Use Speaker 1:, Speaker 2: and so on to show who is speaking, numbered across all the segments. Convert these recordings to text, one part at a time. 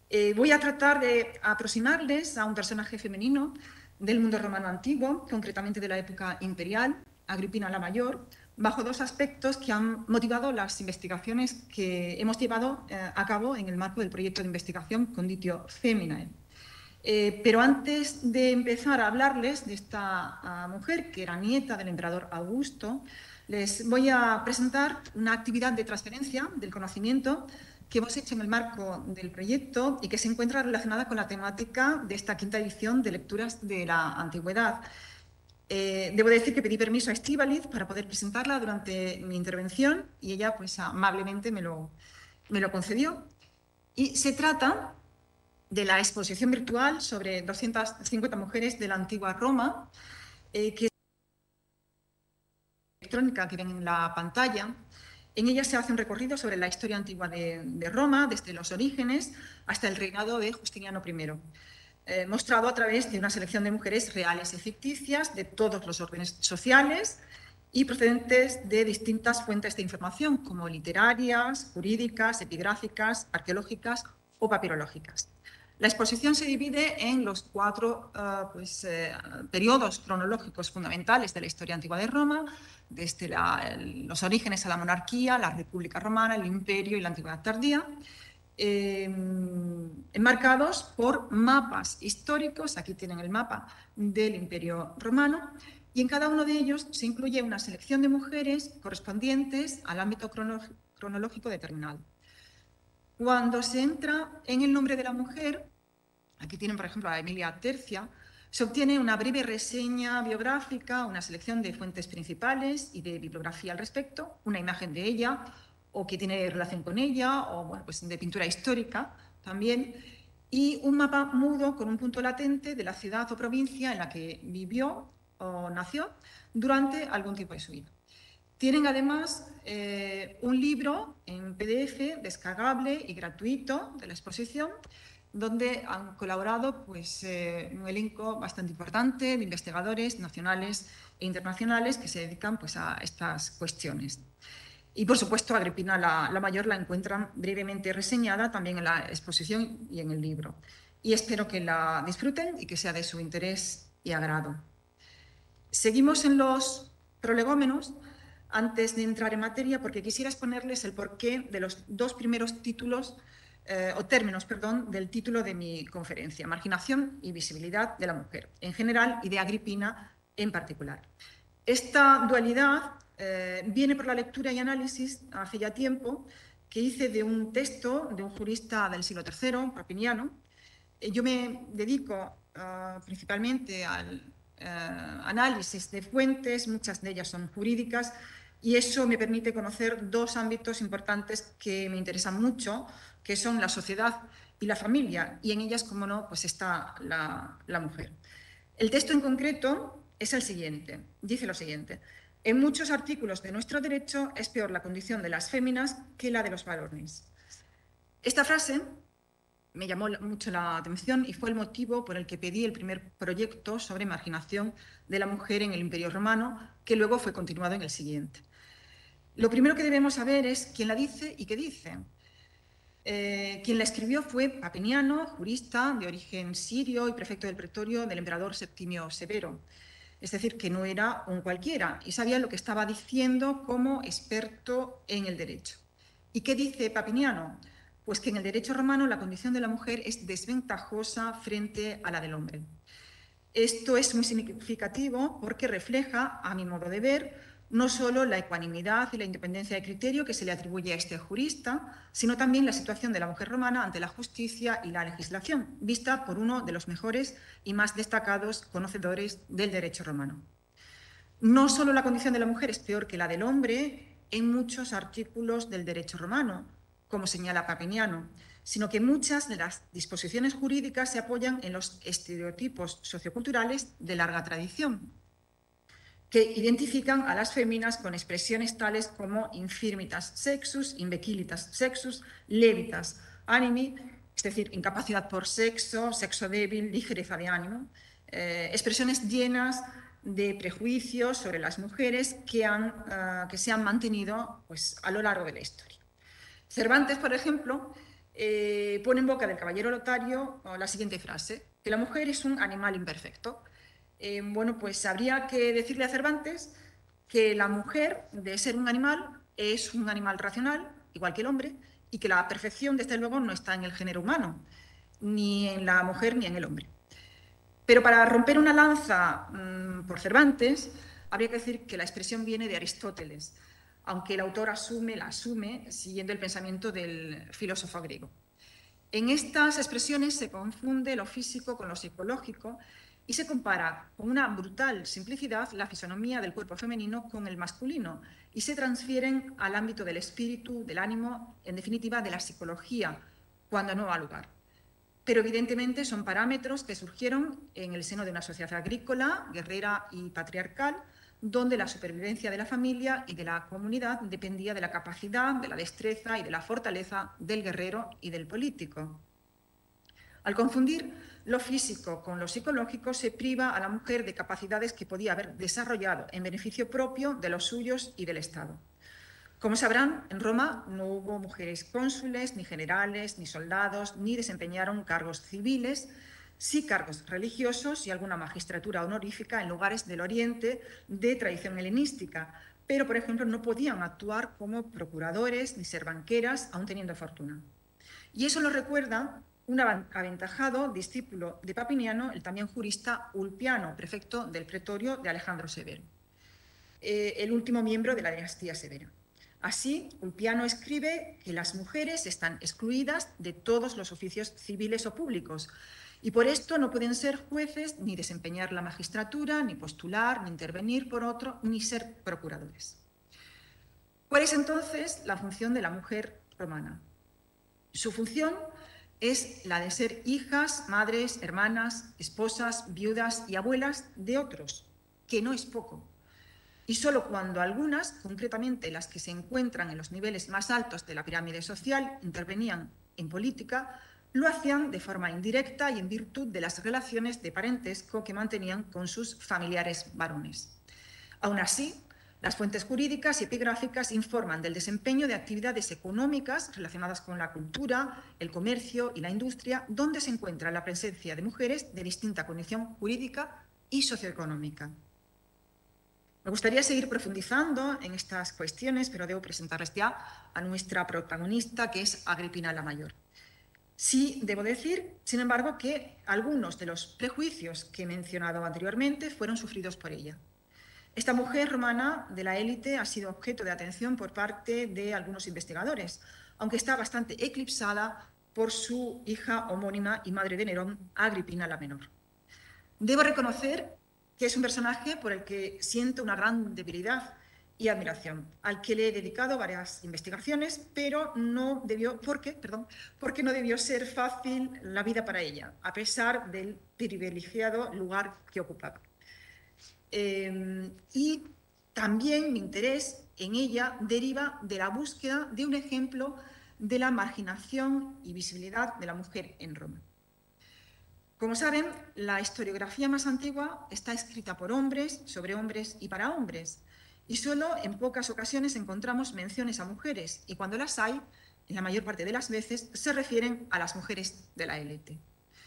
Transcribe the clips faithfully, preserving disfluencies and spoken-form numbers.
Speaker 1: Eh, voy a tratar de aproximarles a un personaje femenino del mundo romano antiguo, concretamente de la época imperial, Agripina la Mayor, bajo dos aspectos que han motivado las investigaciones que hemos llevado eh, a cabo en el marco del proyecto de investigación Conditio Feminae. Eh, pero antes de empezar a hablarles de esta uh, mujer, que era nieta del emperador Augusto, les voy a presentar una actividad de transferencia del conocimiento que hemos hecho en el marco del proyecto y que se encuentra relacionada con la temática de esta quinta edición de Lecturas de la Antigüedad. Eh, debo decir que pedí permiso a Estíbaliz para poder presentarla durante mi intervención y ella pues amablemente me lo, me lo concedió. Y se trata de la exposición virtual sobre doscientas cincuenta mujeres de la antigua Roma, eh, que es electrónica que ven en la pantalla. En ella se hace un recorrido sobre la historia antigua de, de Roma, desde los orígenes hasta el reinado de Justiniano primero, eh, mostrado a través de una selección de mujeres reales y ficticias de todos los órdenes sociales y procedentes de distintas fuentes de información, como literarias, jurídicas, epigráficas, arqueológicas o papirológicas. La exposición se divide en los cuatro uh, pues, eh, periodos cronológicos fundamentales de la historia antigua de Roma, desde la, el, los orígenes a la monarquía, la República Romana, el Imperio y la Antigüedad tardía, eh, enmarcados por mapas históricos. Aquí tienen el mapa del Imperio Romano, y en cada uno de ellos se incluye una selección de mujeres correspondientes al ámbito cronológico determinado. Cuando se entra en el nombre de la mujer, aquí tienen, por ejemplo, a Emilia Tercia, se obtiene una breve reseña biográfica, una selección de fuentes principales y de bibliografía al respecto, una imagen de ella o que tiene relación con ella, o bueno, pues de pintura histórica también, y un mapa mudo con un punto latente de la ciudad o provincia en la que vivió o nació durante algún tiempo de su vida. Tienen además eh, un libro en P D F descargable y gratuito de la exposición, donde han colaborado pues, eh, un elenco bastante importante de investigadores nacionales e internacionales que se dedican pues, a estas cuestiones. Y, por supuesto, Agripina la, la Mayor la encuentran brevemente reseñada también en la exposición y en el libro. Y espero que la disfruten y que sea de su interés y agrado. Seguimos en los prolegómenos antes de entrar en materia, porque quisiera exponerles el porqué de los dos primeros títulos, eh, o términos, perdón, del título de mi conferencia, Marginación y visibilidad de la mujer, en general, y de Agripina en particular. Esta dualidad eh, viene por la lectura y análisis, hace ya tiempo, que hice de un texto de un jurista del siglo tercero, Papiniano. Yo me dedico uh, principalmente al Uh, análisis de fuentes, muchas de ellas son jurídicas, y eso me permite conocer dos ámbitos importantes que me interesan mucho, que son la sociedad y la familia, y en ellas, como no, pues está la, la mujer. El texto en concreto es el siguiente, dice lo siguiente: en muchos artículos de nuestro derecho es peor la condición de las féminas que la de los varones. Esta frase me llamó mucho la atención y fue el motivo por el que pedí el primer proyecto sobre marginación de la mujer en el Imperio Romano, que luego fue continuado en el siguiente. Lo primero que debemos saber es quién la dice y qué dice. Eh, quien la escribió fue Papiniano, jurista de origen sirio y prefecto del pretorio del emperador Septimio Severo. Es decir, que no era un cualquiera y sabía lo que estaba diciendo como experto en el derecho. ¿Y qué dice Papiniano? Pues que en el derecho romano la condición de la mujer es desventajosa frente a la del hombre. Esto es muy significativo porque refleja, a mi modo de ver, no solo la ecuanimidad y la independencia de criterio que se le atribuye a este jurista, sino también la situación de la mujer romana ante la justicia y la legislación, vista por uno de los mejores y más destacados conocedores del derecho romano. No solo la condición de la mujer es peor que la del hombre en muchos artículos del derecho romano, como señala Papiniano, sino que muchas de las disposiciones jurídicas se apoyan en los estereotipos socioculturales de larga tradición, que identifican a las féminas con expresiones tales como infirmitas sexus, imbecilitas sexus, levitas animi, es decir, incapacidad por sexo, sexo débil, ligereza de ánimo, eh, expresiones llenas de prejuicios sobre las mujeres que, han, uh, que se han mantenido pues, a lo largo de la historia. Cervantes, por ejemplo, eh, pone en boca del caballero Lotario la siguiente frase, que la mujer es un animal imperfecto. Eh, bueno, pues habría que decirle a Cervantes que la mujer, de ser un animal, es un animal racional, igual que el hombre, y que la perfección, desde luego, no está en el género humano, ni en la mujer ni en el hombre. Pero para romper una lanza mmm, por Cervantes, habría que decir que la expresión viene de Aristóteles, aunque el autor asume, la asume siguiendo el pensamiento del filósofo griego. En estas expresiones se confunde lo físico con lo psicológico y se compara con una brutal simplicidad la fisonomía del cuerpo femenino con el masculino y se transfieren al ámbito del espíritu, del ánimo, en definitiva de la psicología, cuando no ha lugar. Pero evidentemente son parámetros que surgieron en el seno de una sociedad agrícola, guerrera y patriarcal, donde la supervivencia de la familia y de la comunidad dependía de la capacidad, de la destreza y de la fortaleza del guerrero y del político. Al confundir lo físico con lo psicológico, se priva a la mujer de capacidades que podía haber desarrollado en beneficio propio de los suyos y del Estado. Como sabrán, en Roma no hubo mujeres cónsules, ni generales, ni soldados, ni desempeñaron cargos civiles, sí cargos religiosos y alguna magistratura honorífica en lugares del Oriente de tradición helenística, pero, por ejemplo, no podían actuar como procuradores ni ser banqueras, aun teniendo fortuna. Y eso lo recuerda un aventajado discípulo de Papiniano, el también jurista Ulpiano, prefecto del pretorio de Alejandro Severo, eh, el último miembro de la dinastía Severa. Así, Ulpiano escribe que las mujeres están excluidas de todos los oficios civiles o públicos y por esto no pueden ser jueces, ni desempeñar la magistratura, ni postular, ni intervenir por otro, ni ser procuradores. ¿Cuál es entonces la función de la mujer romana? Su función es la de ser hijas, madres, hermanas, esposas, viudas y abuelas de otros, que no es poco. Y solo cuando algunas, concretamente las que se encuentran en los niveles más altos de la pirámide social, intervenían en política, lo hacían de forma indirecta y en virtud de las relaciones de parentesco que mantenían con sus familiares varones. Aún así, las fuentes jurídicas y epigráficas informan del desempeño de actividades económicas relacionadas con la cultura, el comercio y la industria, donde se encuentra la presencia de mujeres de distinta condición jurídica y socioeconómica. Me gustaría seguir profundizando en estas cuestiones, pero debo presentarles ya a nuestra protagonista, que es Agripina la Mayor. Sí, debo decir, sin embargo, que algunos de los prejuicios que he mencionado anteriormente fueron sufridos por ella. Esta mujer romana de la élite ha sido objeto de atención por parte de algunos investigadores, aunque está bastante eclipsada por su hija homónima y madre de Nerón, Agripina la Menor. Debo reconocer que es un personaje por el que siento una gran debilidad y admiración, al que le he dedicado varias investigaciones, pero no debió, ¿por qué? Perdón, porque no debió ser fácil la vida para ella, a pesar del privilegiado lugar que ocupaba. Eh, y también mi interés en ella deriva de la búsqueda de un ejemplo de la marginación y visibilidad de la mujer en Roma. Como saben, la historiografía más antigua está escrita por hombres, sobre hombres y para hombres, y solo en pocas ocasiones encontramos menciones a mujeres, y cuando las hay, en la mayor parte de las veces, se refieren a las mujeres de la élite.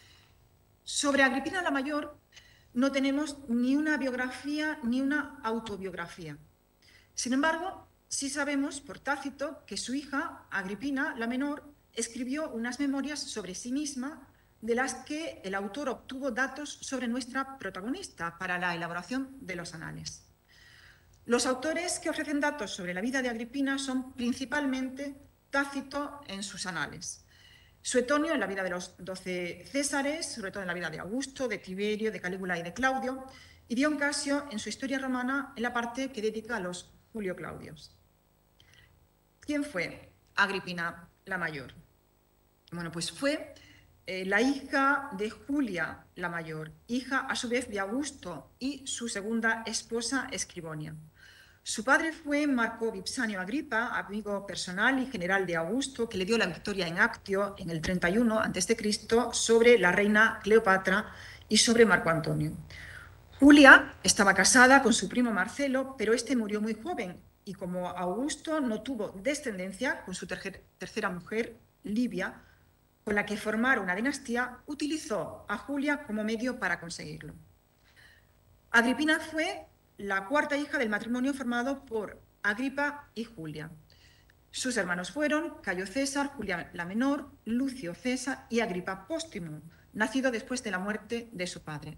Speaker 1: Sobre Agripina la Mayor no tenemos ni una biografía ni una autobiografía. Sin embargo, sí sabemos por Tácito que su hija, Agripina la Menor, escribió unas memorias sobre sí misma de las que el autor obtuvo datos sobre nuestra protagonista para la elaboración de los anales. Los autores que ofrecen datos sobre la vida de Agripina son principalmente Tácito en sus anales, Suetonio en la vida de los doce Césares, sobre todo en la vida de Augusto, de Tiberio, de Calígula y de Claudio, y Dion Casio en su historia romana en la parte que dedica a los Julio Claudios. ¿Quién fue Agripina la Mayor? Bueno, pues fue eh, la hija de Julia la Mayor, hija a su vez de Augusto y su segunda esposa Escribonia. Su padre fue Marco Vipsanio Agripa, amigo personal y general de Augusto, que le dio la victoria en Actio en el treinta y uno antes de Cristo sobre la reina Cleopatra y sobre Marco Antonio. Julia estaba casada con su primo Marcelo, pero este murió muy joven y como Augusto no tuvo descendencia con su tercer, tercera mujer, Livia, con la que formar una dinastía, utilizó a Julia como medio para conseguirlo. Agripina fue la cuarta hija del matrimonio formado por Agripa y Julia. Sus hermanos fueron Cayo César, Julia la menor, Lucio César y Agripa Póstumo, nacido después de la muerte de su padre.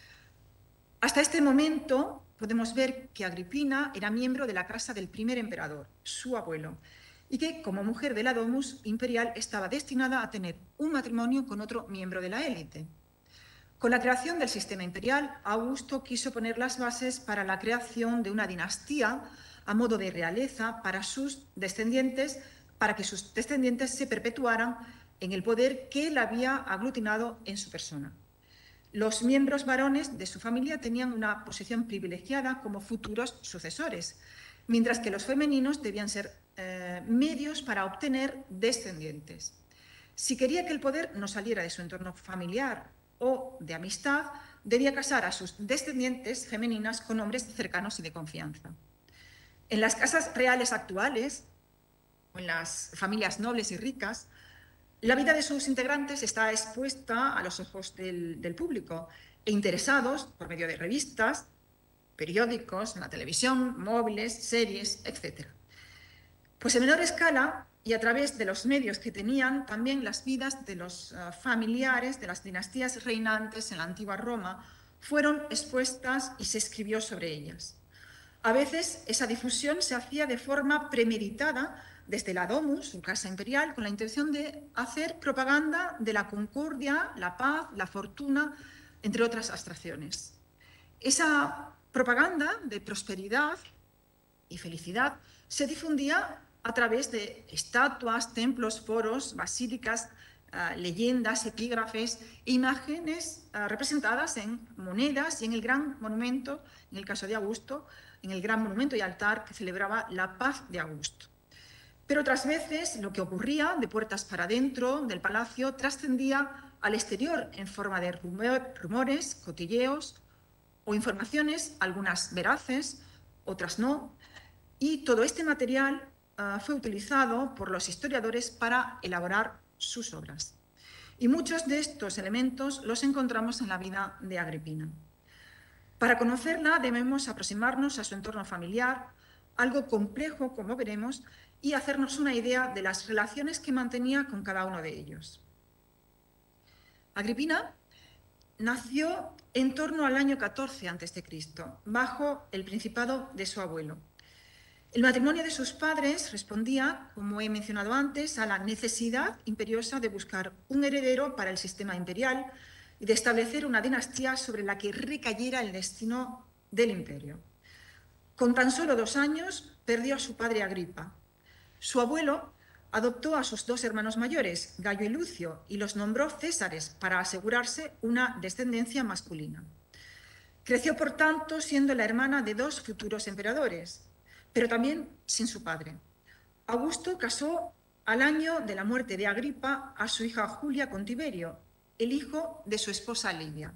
Speaker 1: Hasta este momento podemos ver que Agripina era miembro de la casa del primer emperador, su abuelo, y que como mujer de la domus imperial estaba destinada a tener un matrimonio con otro miembro de la élite. Con la creación del sistema imperial, Augusto quiso poner las bases para la creación de una dinastía a modo de realeza para sus descendientes, para que sus descendientes se perpetuaran en el poder que él había aglutinado en su persona. Los miembros varones de su familia tenían una posición privilegiada como futuros sucesores, mientras que los femeninos debían ser eh, medios para obtener descendientes. Si quería que el poder no saliera de su entorno familiar o de amistad, debía casar a sus descendientes femeninas con hombres cercanos y de confianza. En las casas reales actuales, o en las familias nobles y ricas, la vida de sus integrantes está expuesta a los ojos del, del público e interesados por medio de revistas, periódicos, la televisión, móviles, series, etcétera. Pues en menor escala y a través de los medios que tenían, también las vidas de los uh, familiares de las dinastías reinantes en la antigua Roma fueron expuestas y se escribió sobre ellas. A veces esa difusión se hacía de forma premeditada desde la Domus, su casa imperial, con la intención de hacer propaganda de la concordia, la paz, la fortuna, entre otras abstracciones. Esa propaganda de prosperidad y felicidad se difundía a través de estatuas, templos, foros, basílicas, uh, leyendas, epígrafes e imágenes uh, representadas en monedas y en el gran monumento, en el caso de Augusto, en el gran monumento y altar que celebraba la paz de Augusto. Pero otras veces lo que ocurría de puertas para adentro del palacio trascendía al exterior en forma de rumor, rumores, cotilleos o informaciones, algunas veraces, otras no, y todo este material uh, fue utilizado por los historiadores para elaborar sus obras. Y muchos de estos elementos los encontramos en la vida de Agripina. Para conocerla debemos aproximarnos a su entorno familiar, algo complejo, como veremos, y hacernos una idea de las relaciones que mantenía con cada uno de ellos. Agripina nació en torno al año catorce antes de Cristo, bajo el principado de su abuelo. El matrimonio de sus padres respondía, como he mencionado antes, a la necesidad imperiosa de buscar un heredero para el sistema imperial y de establecer una dinastía sobre la que recayera el destino del imperio. Con tan solo dos años perdió a su padre Agripa. Su abuelo adoptó a sus dos hermanos mayores, Gayo y Lucio, y los nombró césares para asegurarse una descendencia masculina. Creció, por tanto, siendo la hermana de dos futuros emperadores, pero también sin su padre. Augusto casó al año de la muerte de Agripa a su hija Julia con Tiberio, el hijo de su esposa Livia.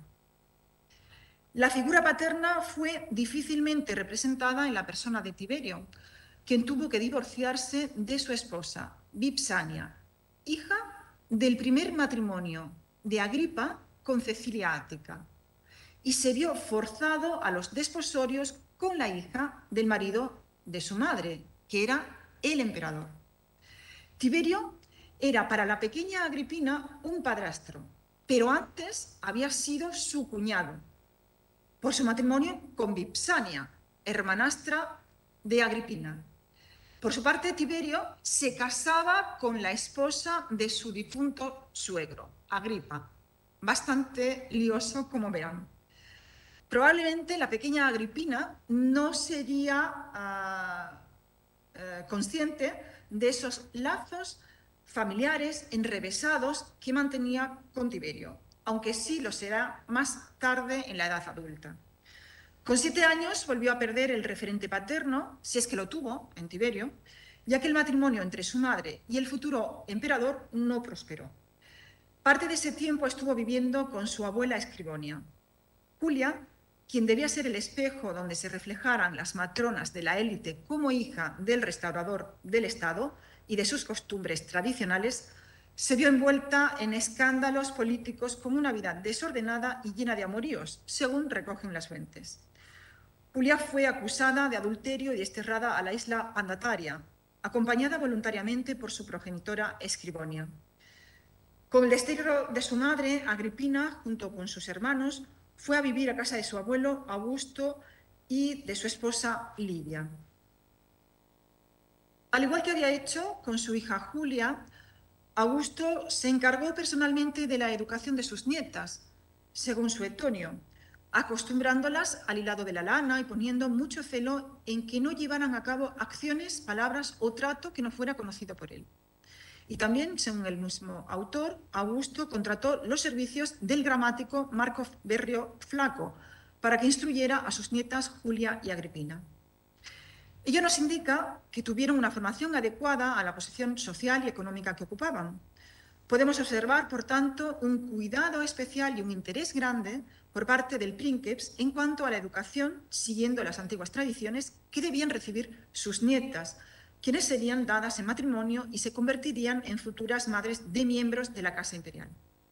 Speaker 1: La figura paterna fue difícilmente representada en la persona de Tiberio, quien tuvo que divorciarse de su esposa, Vipsania, hija del primer matrimonio de Agripa con Cecilia Ática, y se vio forzado a los desposorios con la hija del marido de su madre, que era el emperador. Tiberio era para la pequeña Agripina un padrastro, pero antes había sido su cuñado, por su matrimonio con Vipsania, hermanastra de Agripina. Por su parte, Tiberio se casaba con la esposa de su difunto suegro, Agripa. Bastante lioso, como verán. Probablemente la pequeña Agripina no sería uh, uh, consciente de esos lazos familiares enrevesados que mantenía con Tiberio, aunque sí lo será más tarde en la edad adulta. Con siete años volvió a perder el referente paterno, si es que lo tuvo, en Tiberio, ya que el matrimonio entre su madre y el futuro emperador no prosperó. Parte de ese tiempo estuvo viviendo con su abuela Escribonia. Julia, quien debía ser el espejo donde se reflejaran las matronas de la élite como hija del restaurador del Estado y de sus costumbres tradicionales, se vio envuelta en escándalos políticos con una vida desordenada y llena de amoríos, según recogen las fuentes. Julia fue acusada de adulterio y desterrada a la isla Pandataria, acompañada voluntariamente por su progenitora Escribonia. Con el destierro de su madre, Agripina, junto con sus hermanos, fue a vivir a casa de su abuelo Augusto y de su esposa Lidia. Al igual que había hecho con su hija Julia, Augusto se encargó personalmente de la educación de sus nietas, según Suetonio, acostumbrándolas al hilado de la lana y poniendo mucho celo en que no llevaran a cabo acciones, palabras o trato que no fuera conocido por él. Y también, según el mismo autor, Augusto contrató los servicios del gramático Marco Berrio Flaco para que instruyera a sus nietas Julia y Agripina. Ello nos indica que tuvieron una formación adecuada a la posición social y económica que ocupaban. Podemos observar, por tanto, un cuidado especial y un interés grande por parte del princeps en cuanto a la educación, siguiendo las antiguas tradiciones que debían recibir sus nietas, quienes serían dadas en matrimonio y se convertirían en futuras madres de miembros de la casa imperial.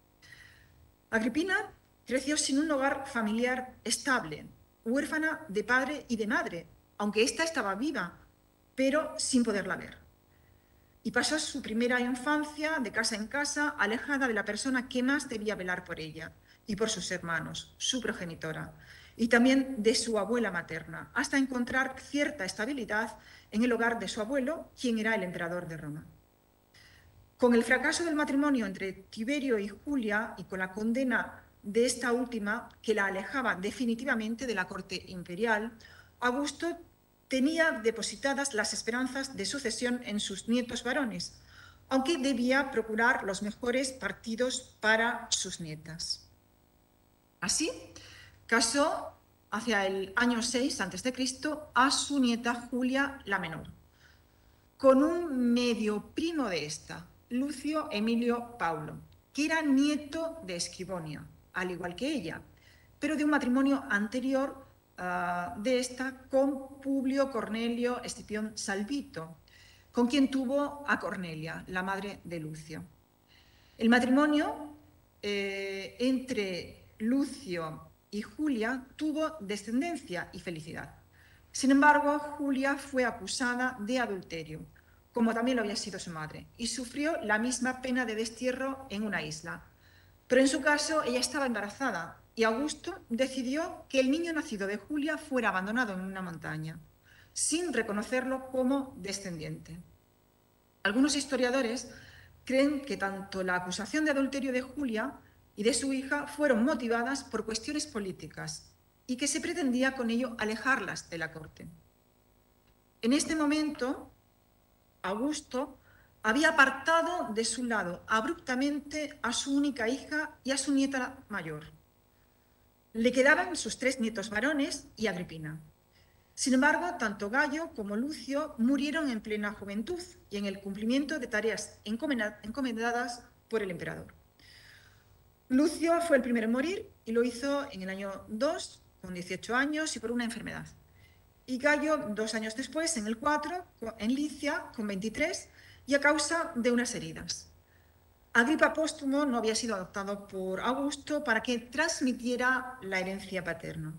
Speaker 1: Agripina creció sin un hogar familiar estable, huérfana de padre y de madre, aunque ésta estaba viva, pero sin poderla ver. Y pasó su primera infancia de casa en casa, alejada de la persona que más debía velar por ella y por sus hermanos, su progenitora, y también de su abuela materna, hasta encontrar cierta estabilidad en el hogar de su abuelo, quien era el emperador de Roma. Con el fracaso del matrimonio entre Tiberio y Julia y con la condena de esta última, que la alejaba definitivamente de la corte imperial, Augusto tenía depositadas las esperanzas de sucesión en sus nietos varones, aunque debía procurar los mejores partidos para sus nietas. Así, casó hacia el año seis antes de Cristo a su nieta Julia la menor, con un medio primo de esta, Lucio Emilio Paulo, que era nieto de Escribonia, al igual que ella, pero de un matrimonio anterior uh, de esta con Publio Cornelio Escipión Salvito, con quien tuvo a Cornelia, la madre de Lucio. El matrimonio eh, entre Lucio y Julia tuvo descendencia y felicidad. Sin embargo, Julia fue acusada de adulterio, como también lo había sido su madre, y sufrió la misma pena de destierro en una isla. Pero en su caso, ella estaba embarazada y Augusto decidió que el niño nacido de Julia fuera abandonado en una montaña, sin reconocerlo como descendiente. Algunos historiadores creen que tanto la acusación de adulterio de Julia y de su hija fueron motivadas por cuestiones políticas y que se pretendía con ello alejarlas de la corte. En este momento, Augusto había apartado de su lado abruptamente a su única hija y a su nieta mayor. Le quedaban sus tres nietos varones y Agripina. Sin embargo, tanto Gayo como Lucio murieron en plena juventud y en el cumplimiento de tareas encomendadas por el emperador. Lucio fue el primero en morir y lo hizo en el año dos, con dieciocho años y por una enfermedad. Y Gayo, dos años después, en el cuatro, en Licia, con veintitrés, y a causa de unas heridas. Agripa póstumo no había sido adoptado por Augusto para que transmitiera la herencia paterna.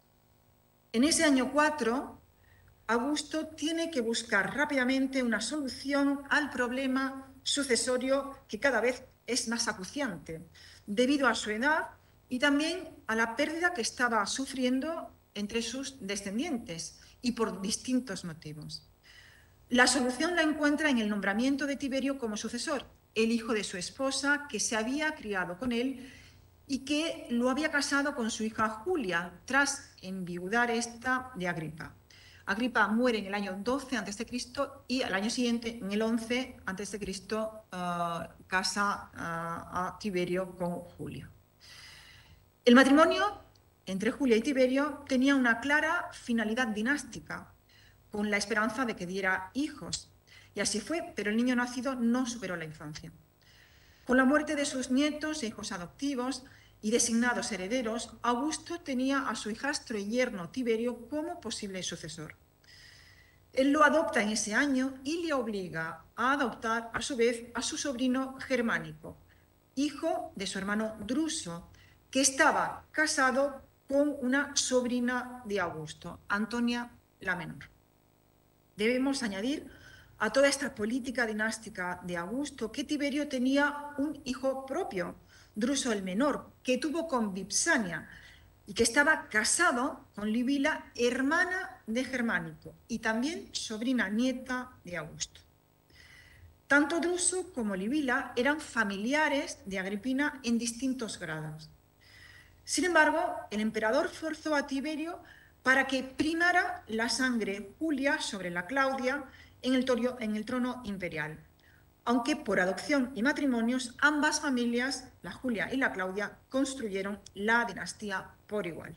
Speaker 1: En ese año cuatro, Augusto tiene que buscar rápidamente una solución al problema sucesorio que cada vez es más acuciante, debido a su edad y también a la pérdida que estaba sufriendo entre sus descendientes y por distintos motivos. La solución la encuentra en el nombramiento de Tiberio como sucesor, el hijo de su esposa que se había criado con él y que lo había casado con su hija Julia, tras enviudar esta de Agripa. Agripa muere en el año doce antes de Cristo y al año siguiente, en el once antes de Cristo, uh, casa uh, a Tiberio con Julia. El matrimonio entre Julia y Tiberio tenía una clara finalidad dinástica, con la esperanza de que diera hijos. Y así fue, pero el niño nacido no superó la infancia. Con la muerte de sus nietos e hijos adoptivos y designados herederos, Augusto tenía a su hijastro y yerno Tiberio como posible sucesor. Él lo adopta en ese año y le obliga a adoptar a su vez a su sobrino Germánico, hijo de su hermano Druso, que estaba casado con una sobrina de Augusto, Antonia la Menor. Debemos añadir a toda esta política dinástica de Augusto que Tiberio tenía un hijo propio, Druso el Menor, que tuvo con Vipsania y que estaba casado con Livila, hermana de Germánico, y también sobrina nieta de Augusto. Tanto Druso como Livila eran familiares de Agripina en distintos grados. Sin embargo, el emperador forzó a Tiberio para que primara la sangre Julia sobre la Claudia en el, torio, en el trono imperial, aunque por adopción y matrimonios ambas familias, la Julia y la Claudia, construyeron la dinastía por igual.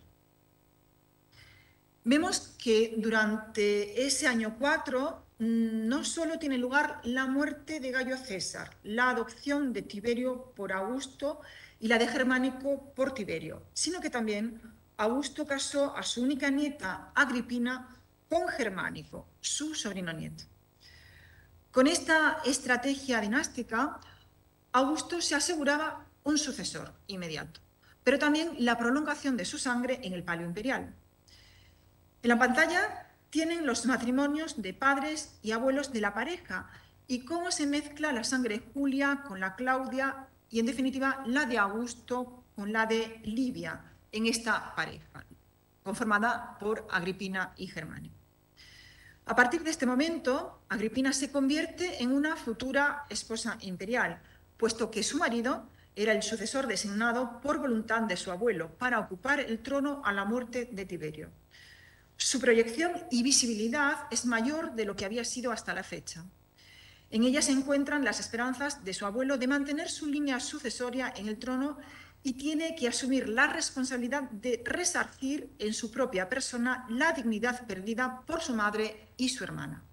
Speaker 1: Vemos que durante ese año cuatro no solo tiene lugar la muerte de Gayo César, la adopción de Tiberio por Augusto y la de Germánico por Tiberio, sino que también Augusto casó a su única nieta, Agripina, con Germánico, su sobrino nieto. Con esta estrategia dinástica, Augusto se aseguraba un sucesor inmediato, pero también la prolongación de su sangre en el palio imperial. En la pantalla tienen los matrimonios de padres y abuelos de la pareja y cómo se mezcla la sangre Julia con la Claudia y, en definitiva, la de Augusto con la de Livia en esta pareja, conformada por Agripina y Germánico. A partir de este momento, Agripina se convierte en una futura esposa imperial, puesto que su marido era el sucesor designado por voluntad de su abuelo para ocupar el trono a la muerte de Tiberio. Su proyección y visibilidad es mayor de lo que había sido hasta la fecha. En ella se encuentran las esperanzas de su abuelo de mantener su línea sucesoria en el trono y tiene que asumir la responsabilidad de resarcir en su propia persona la dignidad perdida por su madre y su hermana.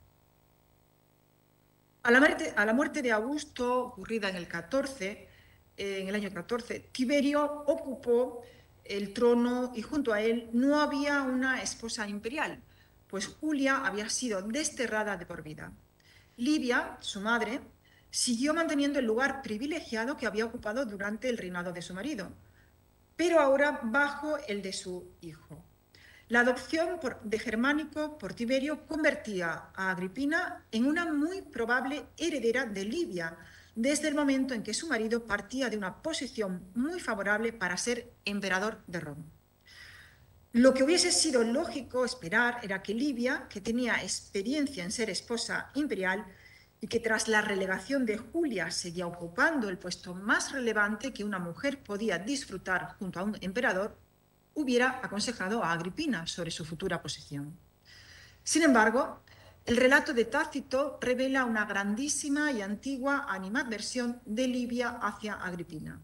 Speaker 1: A la muerte, a la muerte de Augusto, ocurrida en el catorce, en el año catorce, Tiberio ocupó el trono y junto a él no había una esposa imperial, pues Julia había sido desterrada de por vida. Livia, su madre, siguió manteniendo el lugar privilegiado que había ocupado durante el reinado de su marido, pero ahora bajo el de su hijo. La adopción por, de Germánico por Tiberio convertía a Agripina en una muy probable heredera de Livia, desde el momento en que su marido partía de una posición muy favorable para ser emperador de Roma. Lo que hubiese sido lógico esperar era que Livia, que tenía experiencia en ser esposa imperial y que tras la relegación de Julia seguía ocupando el puesto más relevante que una mujer podía disfrutar junto a un emperador, hubiera aconsejado a Agripina sobre su futura posición. Sin embargo, el relato de Tácito revela una grandísima y antigua animadversión de Livia hacia Agripina.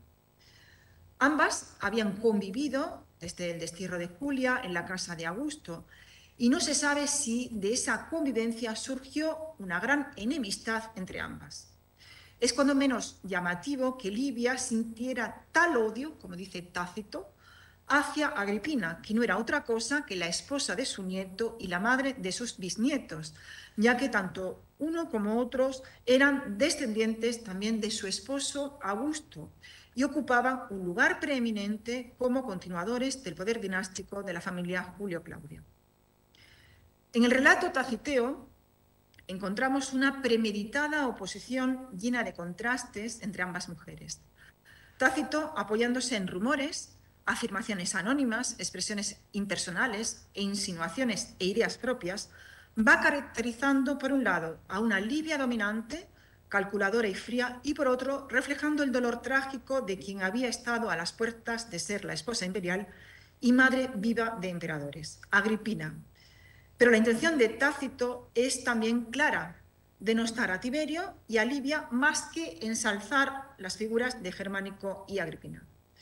Speaker 1: Ambas habían convivido desde el destierro de Julia en la casa de Augusto, y no se sabe si de esa convivencia surgió una gran enemistad entre ambas. Es cuando menos llamativo que Livia sintiera tal odio, como dice Tácito, hacia Agripina, que no era otra cosa que la esposa de su nieto y la madre de sus bisnietos, ya que tanto uno como otros eran descendientes también de su esposo Augusto y ocupaban un lugar preeminente como continuadores del poder dinástico de la familia Julio-Claudio. En el relato taciteo encontramos una premeditada oposición llena de contrastes entre ambas mujeres. Tácito, apoyándose en rumores, afirmaciones anónimas, expresiones impersonales e insinuaciones e ideas propias, va caracterizando por un lado a una Livia dominante, calculadora y fría, y por otro reflejando el dolor trágico de quien había estado a las puertas de ser la esposa imperial y madre viva de emperadores, Agripina. Pero la intención de Tácito es también clara: denostar a Tiberio y a Livia más que ensalzar las figuras de Germánico y Agripina.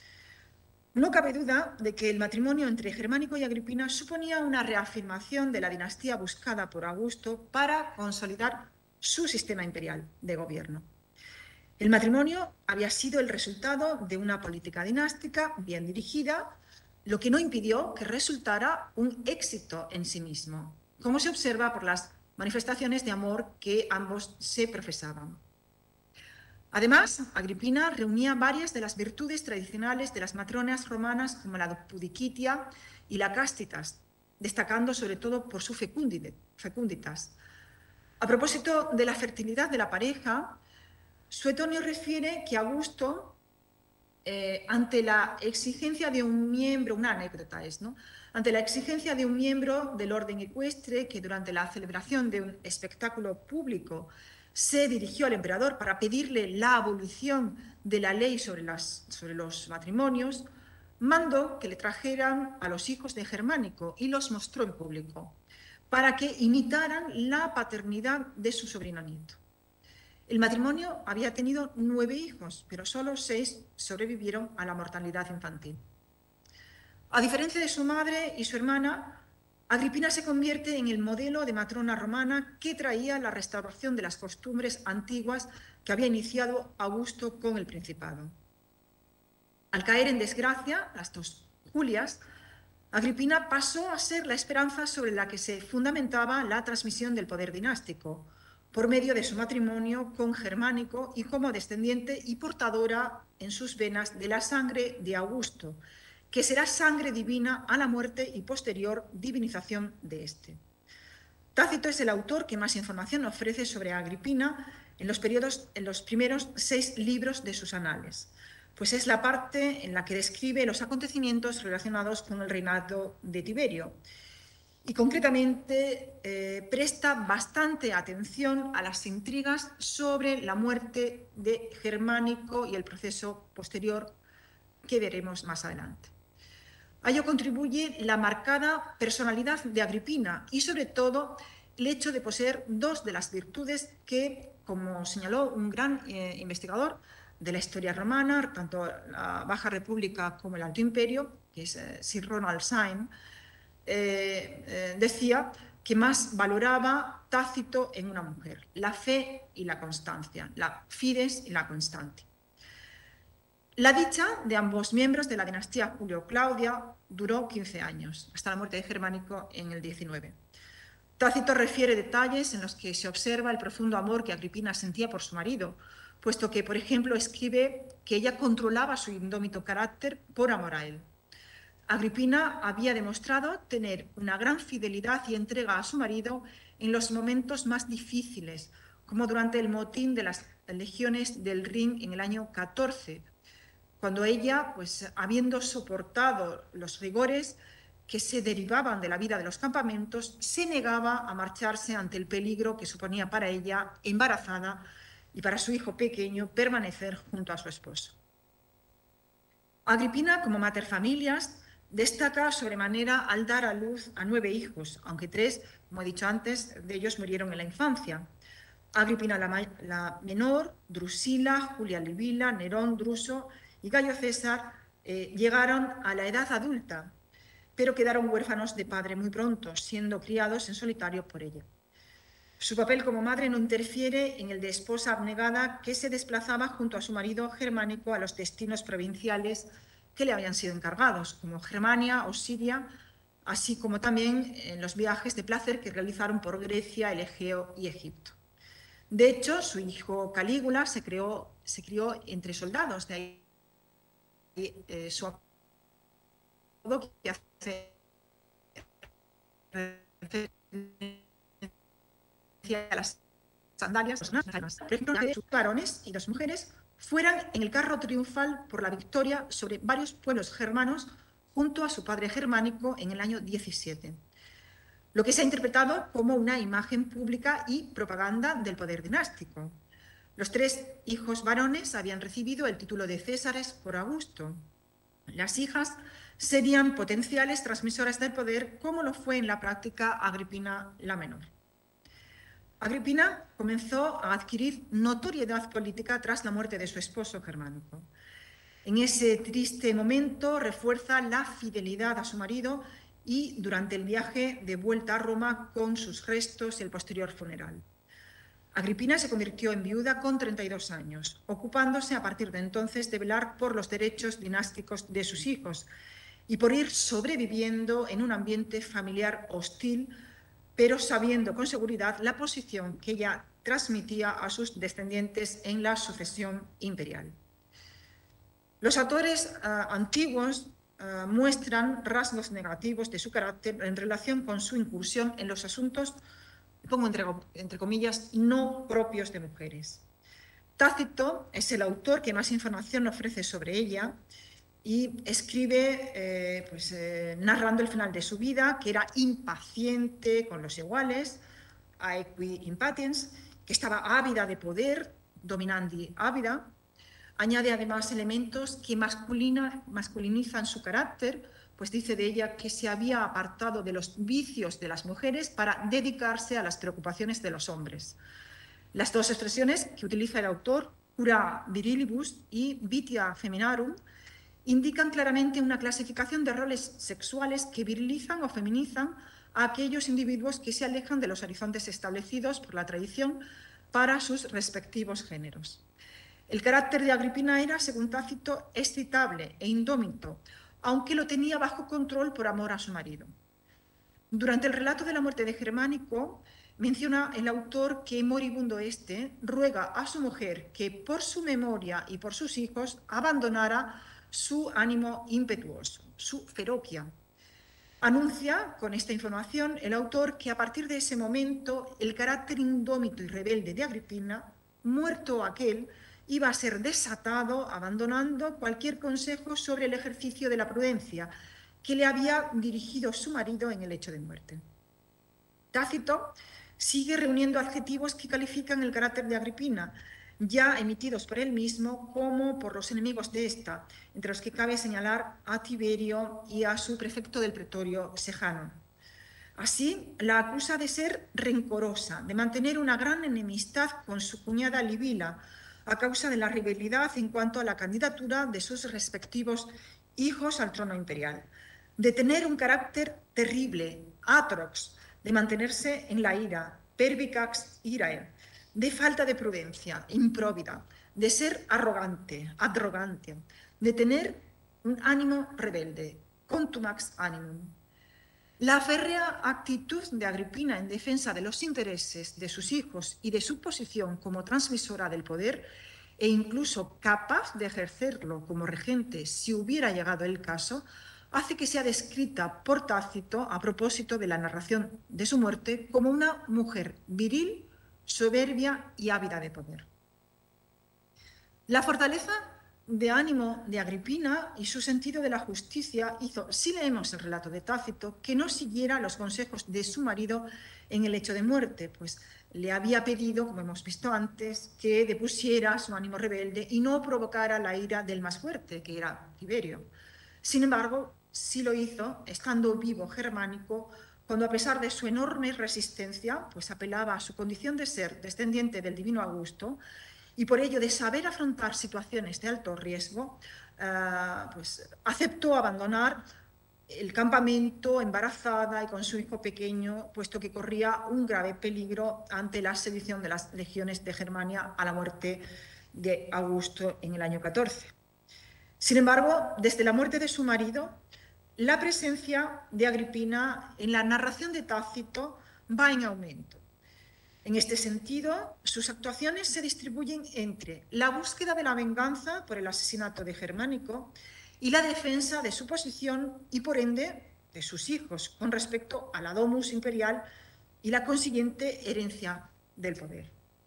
Speaker 1: No cabe duda de que el matrimonio entre Germánico y Agripina suponía una reafirmación de la dinastía buscada por Augusto para consolidar su sistema imperial de gobierno. El matrimonio había sido el resultado de una política dinástica bien dirigida, lo que no impidió que resultara un éxito en sí mismo, como se observa por las manifestaciones de amor que ambos se profesaban. Además, Agripina reunía varias de las virtudes tradicionales de las matronas romanas, como la pudiquitia y la castitas, destacando sobre todo por su fecunditas. A propósito de la fertilidad de la pareja, Suetonio refiere que Augusto, eh, ante la exigencia de un miembro, una anécdota es, ¿no? Ante la exigencia de un miembro del orden ecuestre que durante la celebración de un espectáculo público se dirigió al emperador para pedirle la abolición de la ley sobre, las, sobre los matrimonios, mandó que le trajeran a los hijos de Germánico y los mostró en público, para que imitaran la paternidad de su sobrino nieto. El matrimonio había tenido nueve hijos, pero solo seis sobrevivieron a la mortalidad infantil. A diferencia de su madre y su hermana, Agripina se convierte en el modelo de matrona romana que traía la restauración de las costumbres antiguas que había iniciado Augusto con el Principado. Al caer en desgracia, las dos Julias, Agripina pasó a ser la esperanza sobre la que se fundamentaba la transmisión del poder dinástico, por medio de su matrimonio con Germánico y como descendiente y portadora en sus venas de la sangre de Augusto, que será sangre divina a la muerte y posterior divinización de éste. Tácito es el autor que más información ofrece sobre Agripina en los, periodos, en los primeros seis libros de sus anales, pues es la parte en la que describe los acontecimientos relacionados con el reinado de Tiberio, y concretamente eh, presta bastante atención a las intrigas sobre la muerte de Germánico y el proceso posterior que veremos más adelante. A ello contribuye la marcada personalidad de Agripina y sobre todo el hecho de poseer dos de las virtudes que, como señaló un gran eh, investigador de la historia romana, tanto la Baja República como el Alto Imperio, que es eh, Sir Ronald Syme, Eh, eh, decía que más valoraba Tácito en una mujer, la fe y la constancia, la fides y la constante. La dicha de ambos miembros de la dinastía Julio-Claudia duró quince años, hasta la muerte de Germánico en el diecinueve. Tácito refiere detalles en los que se observa el profundo amor que Agripina sentía por su marido, puesto que, por ejemplo, escribe que ella controlaba su indómito carácter por amor a él. Agripina había demostrado tener una gran fidelidad y entrega a su marido en los momentos más difíciles, como durante el motín de las legiones del Rin en el año catorce, cuando ella, pues, habiendo soportado los rigores que se derivaban de la vida de los campamentos, se negaba a marcharse ante el peligro que suponía para ella, embarazada, y para su hijo pequeño, permanecer junto a su esposo. Agripina, como mater familias, destaca sobremanera al dar a luz a nueve hijos, aunque tres, como he dicho antes, de ellos murieron en la infancia. Agripina la, la menor, Drusila, Julia Livila, Nerón, Druso y Gayo César eh, llegaron a la edad adulta, pero quedaron huérfanos de padre muy pronto, siendo criados en solitario por ella. Su papel como madre no interfiere en el de esposa abnegada que se desplazaba junto a su marido Germánico a los destinos provinciales que le habían sido encargados, como Germania o Siria, así como también en los viajes de placer que realizaron por Grecia, el Egeo y Egipto. De hecho, su hijo Calígula se, creó, se crió entre soldados, de ahí eh, su apodo que hace a las sandalias, por ejemplo, que sus varones y las mujeres fueran en el carro triunfal por la victoria sobre varios pueblos germanos junto a su padre Germánico en el año diecisiete, lo que se ha interpretado como una imagen pública y propaganda del poder dinástico. Los tres hijos varones habían recibido el título de Césares por Augusto. Las hijas serían potenciales transmisoras del poder, como lo fue en la práctica Agripina la menor. Agripina comenzó a adquirir notoriedad política tras la muerte de su esposo Germánico. En ese triste momento refuerza la fidelidad a su marido y durante el viaje de vuelta a Roma con sus restos y el posterior funeral. Agripina se convirtió en viuda con treinta y dos años, ocupándose a partir de entonces de velar por los derechos dinásticos de sus hijos y por ir sobreviviendo en un ambiente familiar hostil pero sabiendo con seguridad la posición que ella transmitía a sus descendientes en la sucesión imperial. Los autores uh, antiguos uh, muestran rasgos negativos de su carácter en relación con su incursión en los asuntos, pongo entre, entre comillas, no propios de mujeres. Tácito es el autor que más información ofrece sobre ella y escribe eh, pues, eh, narrando el final de su vida, que era impaciente con los iguales, aequi impatiens, que estaba ávida de poder, dominandi ávida. Añade además elementos que masculina, masculinizan su carácter, pues dice de ella que se había apartado de los vicios de las mujeres para dedicarse a las preocupaciones de los hombres. Las dos expresiones que utiliza el autor, cura virilibus y vitia feminarum, indican claramente una clasificación de roles sexuales que virilizan o feminizan a aquellos individuos que se alejan de los horizontes establecidos por la tradición para sus respectivos géneros. El carácter de Agripina era, según Tácito, excitable e indómito, aunque lo tenía bajo control por amor a su marido. Durante el relato de la muerte de Germánico, menciona el autor que, moribundo éste, ruega a su mujer que, por su memoria y por sus hijos, abandonara su ánimo impetuoso, su ferocia. Anuncia con esta información el autor que a partir de ese momento el carácter indómito y rebelde de Agripina, muerto aquel, iba a ser desatado, abandonando cualquier consejo sobre el ejercicio de la prudencia que le había dirigido su marido en el hecho de muerte. Tácito sigue reuniendo adjetivos que califican el carácter de Agripina, ya emitidos por él mismo como por los enemigos de esta, entre los que cabe señalar a Tiberio y a su prefecto del pretorio Sejano. Así, la acusa de ser rencorosa, de mantener una gran enemistad con su cuñada Livila, a causa de la rivalidad en cuanto a la candidatura de sus respectivos hijos al trono imperial, de tener un carácter terrible, atrox, de mantenerse en la ira, pervicax irae, de falta de prudencia, impróvida, de ser arrogante, arrogante, de tener un ánimo rebelde, contumax animum. La férrea actitud de Agripina en defensa de los intereses de sus hijos y de su posición como transmisora del poder, e incluso capaz de ejercerlo como regente si hubiera llegado el caso, hace que sea descrita por Tácito, a propósito de la narración de su muerte, como una mujer viril, soberbia y ávida de poder. La fortaleza de ánimo de Agripina y su sentido de la justicia hizo, si leemos el relato de Tácito, que no siguiera los consejos de su marido en el hecho de muerte, pues le había pedido, como hemos visto antes, que depusiera su ánimo rebelde y no provocara la ira del más fuerte, que era Tiberio. Sin embargo, sí lo hizo, estando vivo Germánico, cuando a pesar de su enorme resistencia, pues apelaba a su condición de ser descendiente del divino Augusto, y por ello de saber afrontar situaciones de alto riesgo, uh, pues aceptó abandonar el campamento embarazada y con su hijo pequeño, puesto que corría un grave peligro ante la sedición de las legiones de Germania a la muerte de Augusto en el año catorce. Sin embargo, desde la muerte de su marido, la presencia de Agripina en la narración de Tácito va en aumento. En este sentido, sus actuaciones se distribuyen entre la búsqueda de la venganza por el asesinato de Germánico y la defensa de su posición y, por ende, de sus hijos con respecto a la domus imperial y la consiguiente herencia del poder.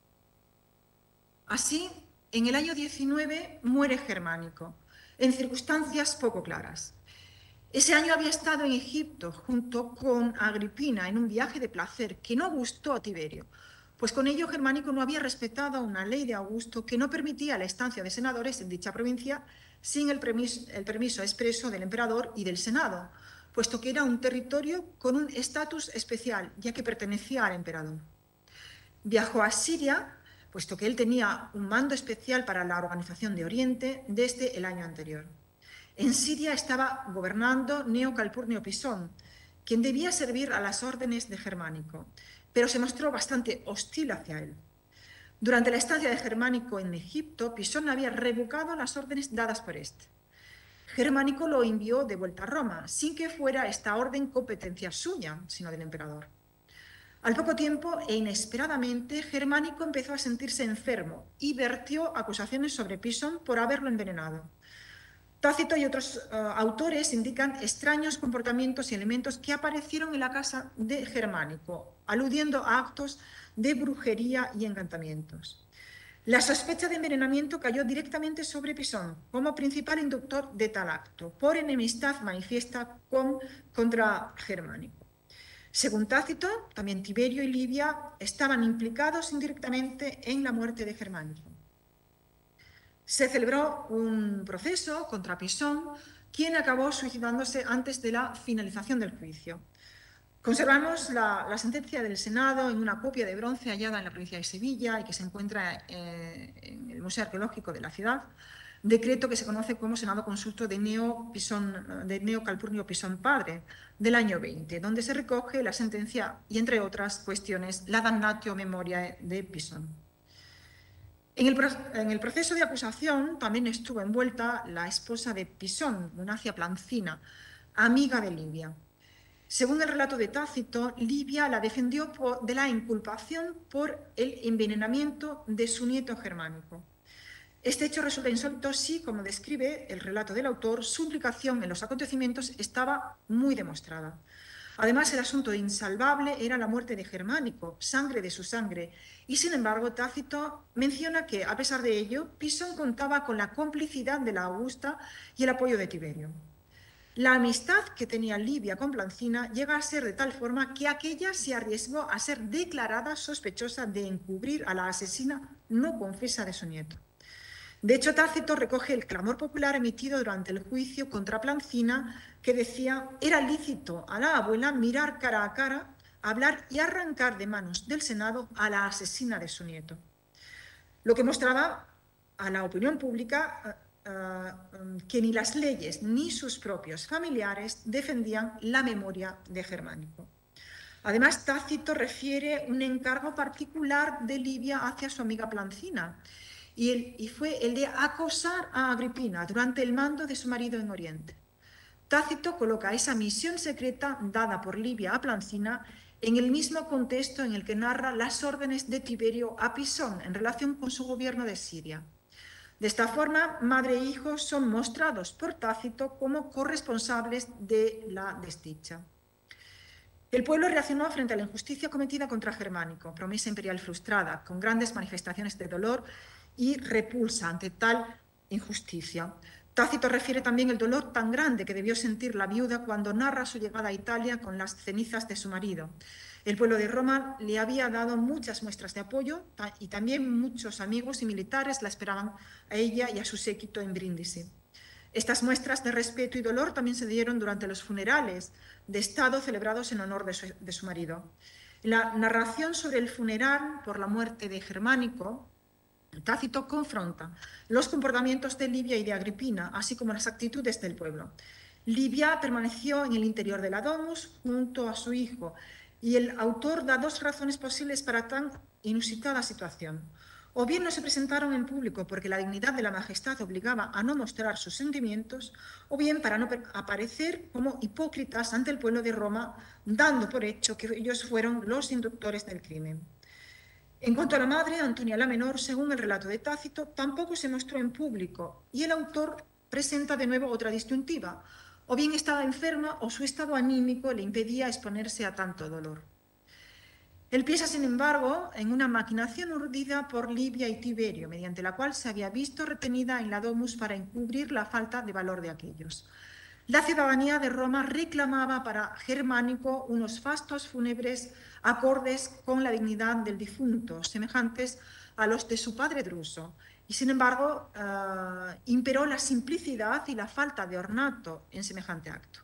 Speaker 1: Así, en el año diecinueve muere Germánico, en circunstancias poco claras. Ese año había estado en Egipto junto con Agripina en un viaje de placer que no gustó a Tiberio, pues con ello Germánico no había respetado una ley de Augusto que no permitía la estancia de senadores en dicha provincia sin el permiso, el permiso expreso del emperador y del Senado, puesto que era un territorio con un estatus especial, ya que pertenecía al emperador. Viajó a Siria, puesto que él tenía un mando especial para la organización de Oriente desde el año anterior. En Siria estaba gobernando Gneo Calpurnio Pisón, quien debía servir a las órdenes de Germánico, pero se mostró bastante hostil hacia él. Durante la estancia de Germánico en Egipto, Pisón había revocado las órdenes dadas por este. Germánico lo envió de vuelta a Roma, sin que fuera esta orden competencia suya, sino del emperador. Al poco tiempo e inesperadamente, Germánico empezó a sentirse enfermo y vertió acusaciones sobre Pisón por haberlo envenenado. Tácito y otros uh, autores indican extraños comportamientos y elementos que aparecieron en la casa de Germánico, aludiendo a actos de brujería y encantamientos. La sospecha de envenenamiento cayó directamente sobre Pisón como principal inductor de tal acto, por enemistad manifiesta con, contra Germánico. Según Tácito, también Tiberio y Livia estaban implicados indirectamente en la muerte de Germánico. Se celebró un proceso contra Pisón, quien acabó suicidándose antes de la finalización del juicio. Conservamos la, la sentencia del Senado en una copia de bronce hallada en la provincia de Sevilla y que se encuentra eh, en el Museo Arqueológico de la ciudad, decreto que se conoce como Senado Consulto de Neo, Pisón, de Neo Calpurnio Pisón Padre, del año veinte, donde se recoge la sentencia y, entre otras cuestiones, la damnatio memoriae de Pisón. En el, en el proceso de acusación también estuvo envuelta la esposa de Pisón, Munacia Plancina, amiga de Livia. Según el relato de Tácito, Livia la defendió por, de la inculpación por el envenenamiento de su nieto Germánico. Este hecho resulta insólito si, como describe el relato del autor, su implicación en los acontecimientos estaba muy demostrada. Además, el asunto insalvable era la muerte de Germánico, sangre de su sangre, y sin embargo Tácito menciona que, a pesar de ello, Pisón contaba con la complicidad de la Augusta y el apoyo de Tiberio. La amistad que tenía Livia con Plancina llega a ser de tal forma que aquella se arriesgó a ser declarada sospechosa de encubrir a la asesina no confesa de su nieto. De hecho, Tácito recoge el clamor popular emitido durante el juicio contra Plancina, que decía: era lícito a la abuela mirar cara a cara, hablar y arrancar de manos del Senado a la asesina de su nieto. Lo que mostraba a la opinión pública uh, que ni las leyes ni sus propios familiares defendían la memoria de Germánico. Además, Tácito refiere un encargo particular de Livia hacia su amiga Plancina, y, el, y fue el de acosar a Agripina durante el mando de su marido en Oriente. Tácito coloca esa misión secreta dada por Livia a Plancina en el mismo contexto en el que narra las órdenes de Tiberio a Pisón en relación con su gobierno de Siria. De esta forma, madre e hijo son mostrados por Tácito como corresponsables de la desdicha. El pueblo reaccionó frente a la injusticia cometida contra Germánico, promesa imperial frustrada, con grandes manifestaciones de dolor y repulsa ante tal injusticia. Tácito refiere también el dolor tan grande que debió sentir la viuda cuando narra su llegada a Italia con las cenizas de su marido. El pueblo de Roma le había dado muchas muestras de apoyo y también muchos amigos y militares la esperaban a ella y a su séquito en Brindisi. Estas muestras de respeto y dolor también se dieron durante los funerales de Estado celebrados en honor de su, de su marido. La narración sobre el funeral por la muerte de Germánico, Tácito confronta los comportamientos de Livia y de Agripina, así como las actitudes del pueblo. Livia permaneció en el interior de la domus junto a su hijo, y el autor da dos razones posibles para tan inusitada situación. O bien no se presentaron en público porque la dignidad de la majestad obligaba a no mostrar sus sentimientos, o bien para no aparecer como hipócritas ante el pueblo de Roma, dando por hecho que ellos fueron los inductores del crimen. En cuanto a la madre, Antonia la Menor, según el relato de Tácito, tampoco se mostró en público, y el autor presenta de nuevo otra disyuntiva: o bien estaba enferma o su estado anímico le impedía exponerse a tanto dolor. Él piensa, sin embargo, en una maquinación urdida por Livia y Tiberio, mediante la cual se había visto retenida en la domus para encubrir la falta de valor de aquellos. La ciudadanía de Roma reclamaba para Germánico unos fastos fúnebres acordes con la dignidad del difunto, semejantes a los de su padre Druso, y sin embargo uh, imperó la simplicidad y la falta de ornato en semejante acto.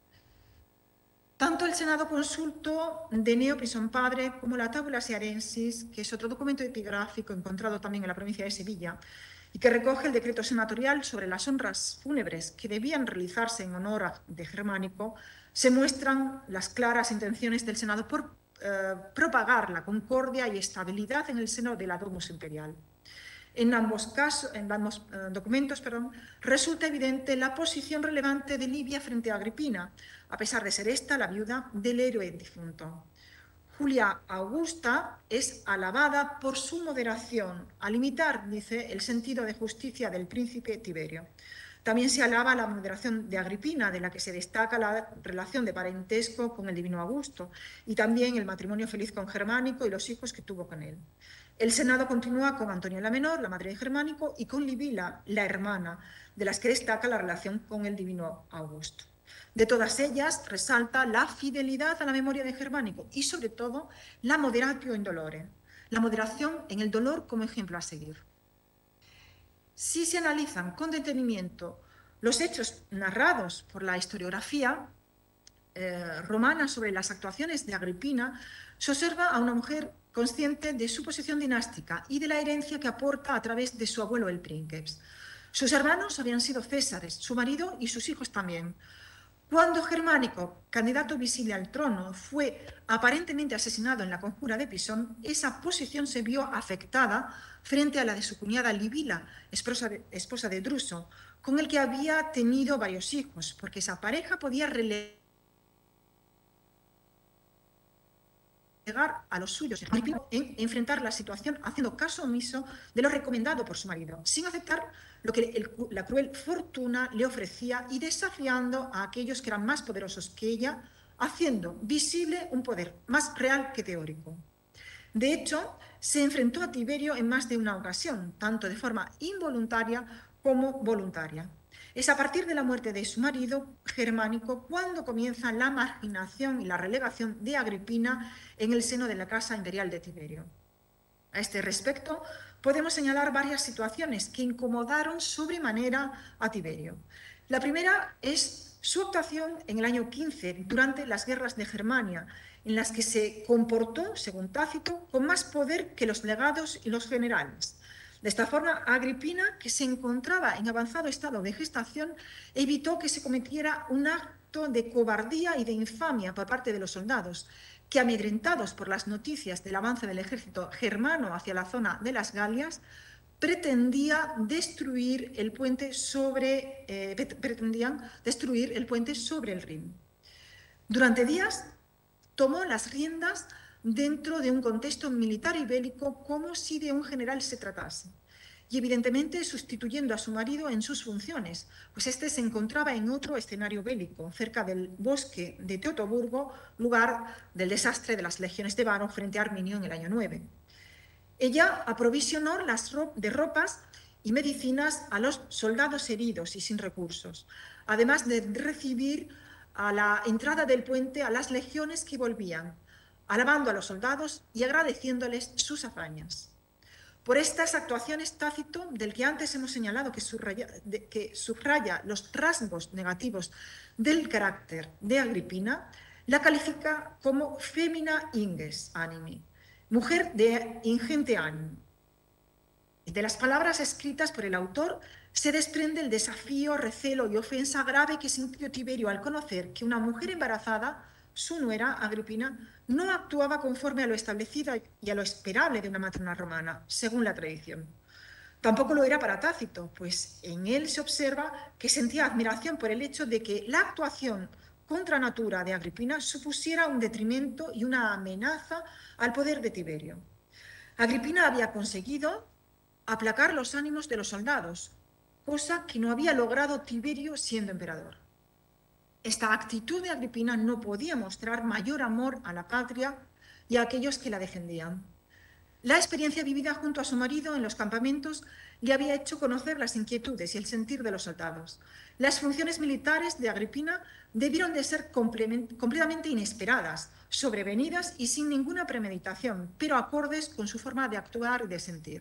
Speaker 1: Tanto el Senado Consulto de Neo Pisón Padre como la Tabula Searensis, que es otro documento epigráfico encontrado también en la provincia de Sevilla, y que recoge el decreto senatorial sobre las honras fúnebres que debían realizarse en honor de Germánico, se muestran las claras intenciones del Senado por eh, propagar la concordia y estabilidad en el seno de la Domus Imperial. En ambos, casos, en ambos eh, documentos perdón, resulta evidente la posición relevante de Livia frente a Agripina, a pesar de ser esta la viuda del héroe difunto. Julia Augusta es alabada por su moderación, a limitar, dice, el sentido de justicia del príncipe Tiberio. También se alaba la moderación de Agripina, de la que se destaca la relación de parentesco con el divino Augusto, y también el matrimonio feliz con Germánico y los hijos que tuvo con él. El Senado continúa con Antonia la Menor, la madre de Germánico, y con Livila, la hermana, de las que destaca la relación con el divino Augusto. De todas ellas resalta la fidelidad a la memoria de Germánico y, sobre todo, la moderatio in dolore, la moderación en el dolor como ejemplo a seguir. Si se analizan con detenimiento los hechos narrados por la historiografía eh, romana sobre las actuaciones de Agripina, se observa a una mujer consciente de su posición dinástica y de la herencia que aporta a través de su abuelo el Princeps. Sus hermanos habían sido Césares, su marido y sus hijos también. Cuando Germánico, candidato visible al trono, fue aparentemente asesinado en la conjura de Pisón, esa posición se vio afectada frente a la de su cuñada Livila, esposa de, esposa de Druso, con el que había tenido varios hijos, porque esa pareja podía relegar a los suyos en enfrentar la situación haciendo caso omiso de lo recomendado por su marido, sin aceptar lo que el, la cruel fortuna le ofrecía y desafiando a aquellos que eran más poderosos que ella, haciendo visible un poder más real que teórico. De hecho, se enfrentó a Tiberio en más de una ocasión, tanto de forma involuntaria como voluntaria. Es a partir de la muerte de su marido, Germánico, cuando comienza la marginación y la relegación de Agripina en el seno de la casa imperial de Tiberio. A este respecto, podemos señalar varias situaciones que incomodaron sobremanera a Tiberio. La primera es su actuación en el año quince, durante las guerras de Germania, en las que se comportó, según Tácito, con más poder que los legados y los generales. De esta forma, Agripina, que se encontraba en avanzado estado de gestación, evitó que se cometiera un acto de cobardía y de infamia por parte de los soldados, que, amedrentados por las noticias del avance del ejército germano hacia la zona de las Galias, pretendía destruir el puente sobre, eh, pretendían destruir el puente sobre el Rin. Durante días tomó las riendas dentro de un contexto militar y bélico como si de un general se tratase, y evidentemente sustituyendo a su marido en sus funciones, pues este se encontraba en otro escenario bélico, cerca del bosque de Teutoburgo, lugar del desastre de las legiones de Varo frente a Arminio en el año nueve. Ella aprovisionó las ro- de ropas y medicinas a los soldados heridos y sin recursos, además de recibir a la entrada del puente a las legiones que volvían, alabando a los soldados y agradeciéndoles sus hazañas. Por estas actuaciones, Tácito, del que antes hemos señalado que subraya, de, que subraya los rasgos negativos del carácter de Agripina, la califica como femina inges animi, mujer de ingente ánimo. De las palabras escritas por el autor se desprende el desafío, recelo y ofensa grave que sintió Tiberio al conocer que una mujer embarazada, su nuera, Agripina, no actuaba conforme a lo establecido y a lo esperable de una matrona romana, según la tradición. Tampoco lo era para Tácito, pues en él se observa que sentía admiración por el hecho de que la actuación contra natura de Agripina supusiera un detrimento y una amenaza al poder de Tiberio. Agripina había conseguido aplacar los ánimos de los soldados, cosa que no había logrado Tiberio siendo emperador. Esta actitud de Agripina no podía mostrar mayor amor a la patria y a aquellos que la defendían. La experiencia vivida junto a su marido en los campamentos le había hecho conocer las inquietudes y el sentir de los soldados. Las funciones militares de Agripina debieron de ser completamente inesperadas, sobrevenidas y sin ninguna premeditación, pero acordes con su forma de actuar y de sentir.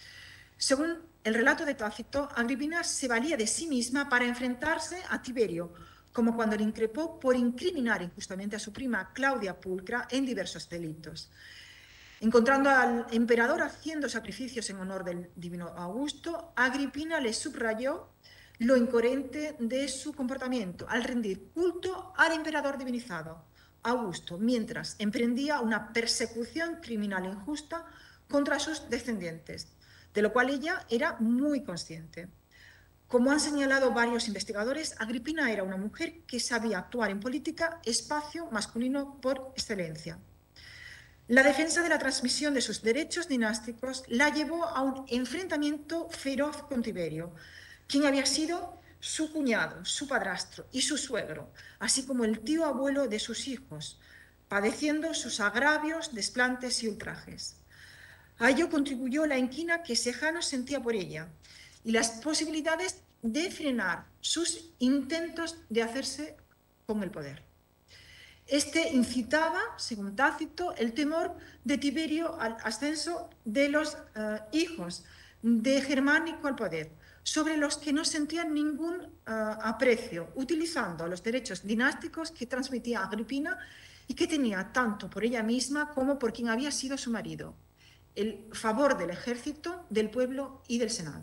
Speaker 1: Según el relato de Tácito, Agripina se valía de sí misma para enfrentarse a Tiberio, como cuando le increpó por incriminar injustamente a su prima Claudia Pulcra en diversos delitos. Encontrando al emperador haciendo sacrificios en honor del divino Augusto, Agripina le subrayó lo incoherente de su comportamiento al rendir culto al emperador divinizado, Augusto, mientras emprendía una persecución criminal injusta contra sus descendientes, de lo cual ella era muy consciente. Como han señalado varios investigadores, Agripina era una mujer que sabía actuar en política espacio masculino por excelencia. La defensa de la transmisión de sus derechos dinásticos la llevó a un enfrentamiento feroz con Tiberio, quien había sido su cuñado, su padrastro y su suegro, así como el tío abuelo de sus hijos, padeciendo sus agravios, desplantes y ultrajes. A ello contribuyó la inquina que Sejano sentía por ella y las posibilidades de frenar sus intentos de hacerse con el poder. Este incitaba, según Tácito, el temor de Tiberio al ascenso de los uh, hijos de Germánico al poder, sobre los que no sentían ningún uh, aprecio, utilizando los derechos dinásticos que transmitía Agripina y que tenía tanto por ella misma como por quien había sido su marido, el favor del ejército, del pueblo y del Senado.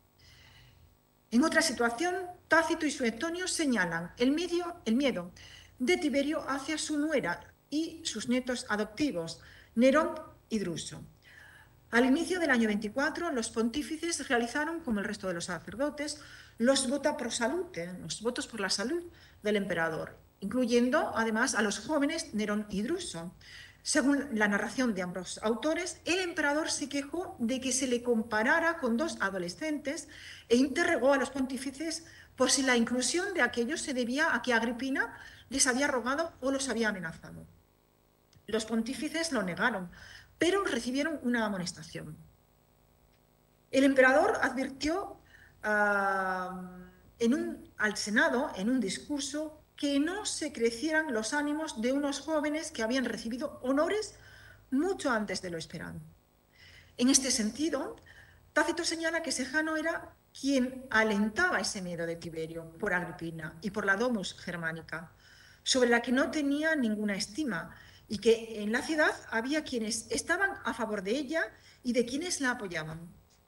Speaker 1: En otra situación, Tácito y Suetonio señalan el, medio, el miedo de Tiberio hacia su nuera y sus nietos adoptivos, Nerón y Druso. Al inicio del año veinticuatro, los pontífices realizaron, como el resto de los sacerdotes, los vota pro salute, los votos por la salud del emperador, incluyendo además a los jóvenes Nerón y Druso. Según la narración de ambos autores, el emperador se quejó de que se le comparara con dos adolescentes e interrogó a los pontífices por si la inclusión de aquellos se debía a que Agripina les había rogado o los había amenazado. Los pontífices lo negaron, pero recibieron una amonestación. El emperador advirtió uh, en un, al Senado, en un discurso, que no se crecieran los ánimos de unos jóvenes que habían recibido honores mucho antes de lo esperado. En este sentido, Tácito señala que Sejano era quien alentaba ese miedo de Tiberio por Agripina y por la Domus Germánica, sobre la que no tenía ninguna estima, y que en la ciudad había quienes estaban a favor de ella y de quienes la apoyaban.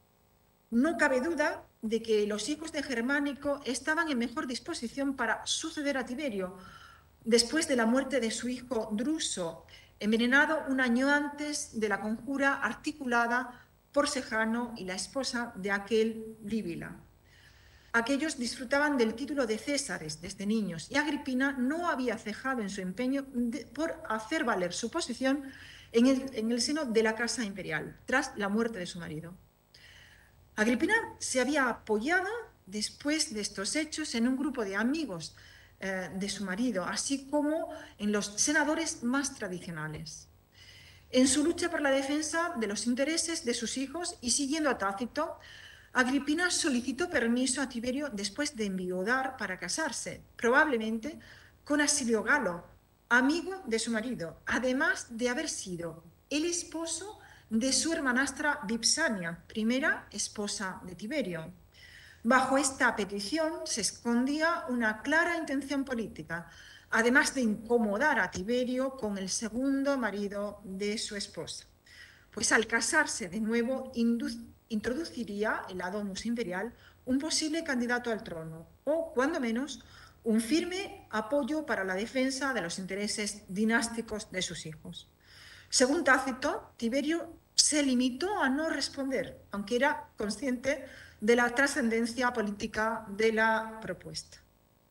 Speaker 1: No cabe duda de que los hijos de Germánico estaban en mejor disposición para suceder a Tiberio, después de la muerte de su hijo Druso, envenenado un año antes de la conjura articulada por Sejano y la esposa de aquel Líbila. Aquellos disfrutaban del título de Césares desde niños y Agripina no había cejado en su empeño de, por hacer valer su posición en el, en el seno de la casa imperial, tras la muerte de su marido. Agripina se había apoyado después de estos hechos en un grupo de amigos eh, de su marido, así como en los senadores más tradicionales. En su lucha por la defensa de los intereses de sus hijos y siguiendo a Tácito, Agripina solicitó permiso a Tiberio después de enviudar para casarse, probablemente con Asilio Galo, amigo de su marido, además de haber sido el esposo de su hermanastra Vipsania, primera esposa de Tiberio. Bajo esta petición se escondía una clara intención política, además de incomodar a Tiberio con el segundo marido de su esposa, pues al casarse de nuevo introduciría en la Domus Imperial un posible candidato al trono, o, cuando menos, un firme apoyo para la defensa de los intereses dinásticos de sus hijos. Según Tácito, Tiberio se limitó a no responder, aunque era consciente de la trascendencia política de la propuesta.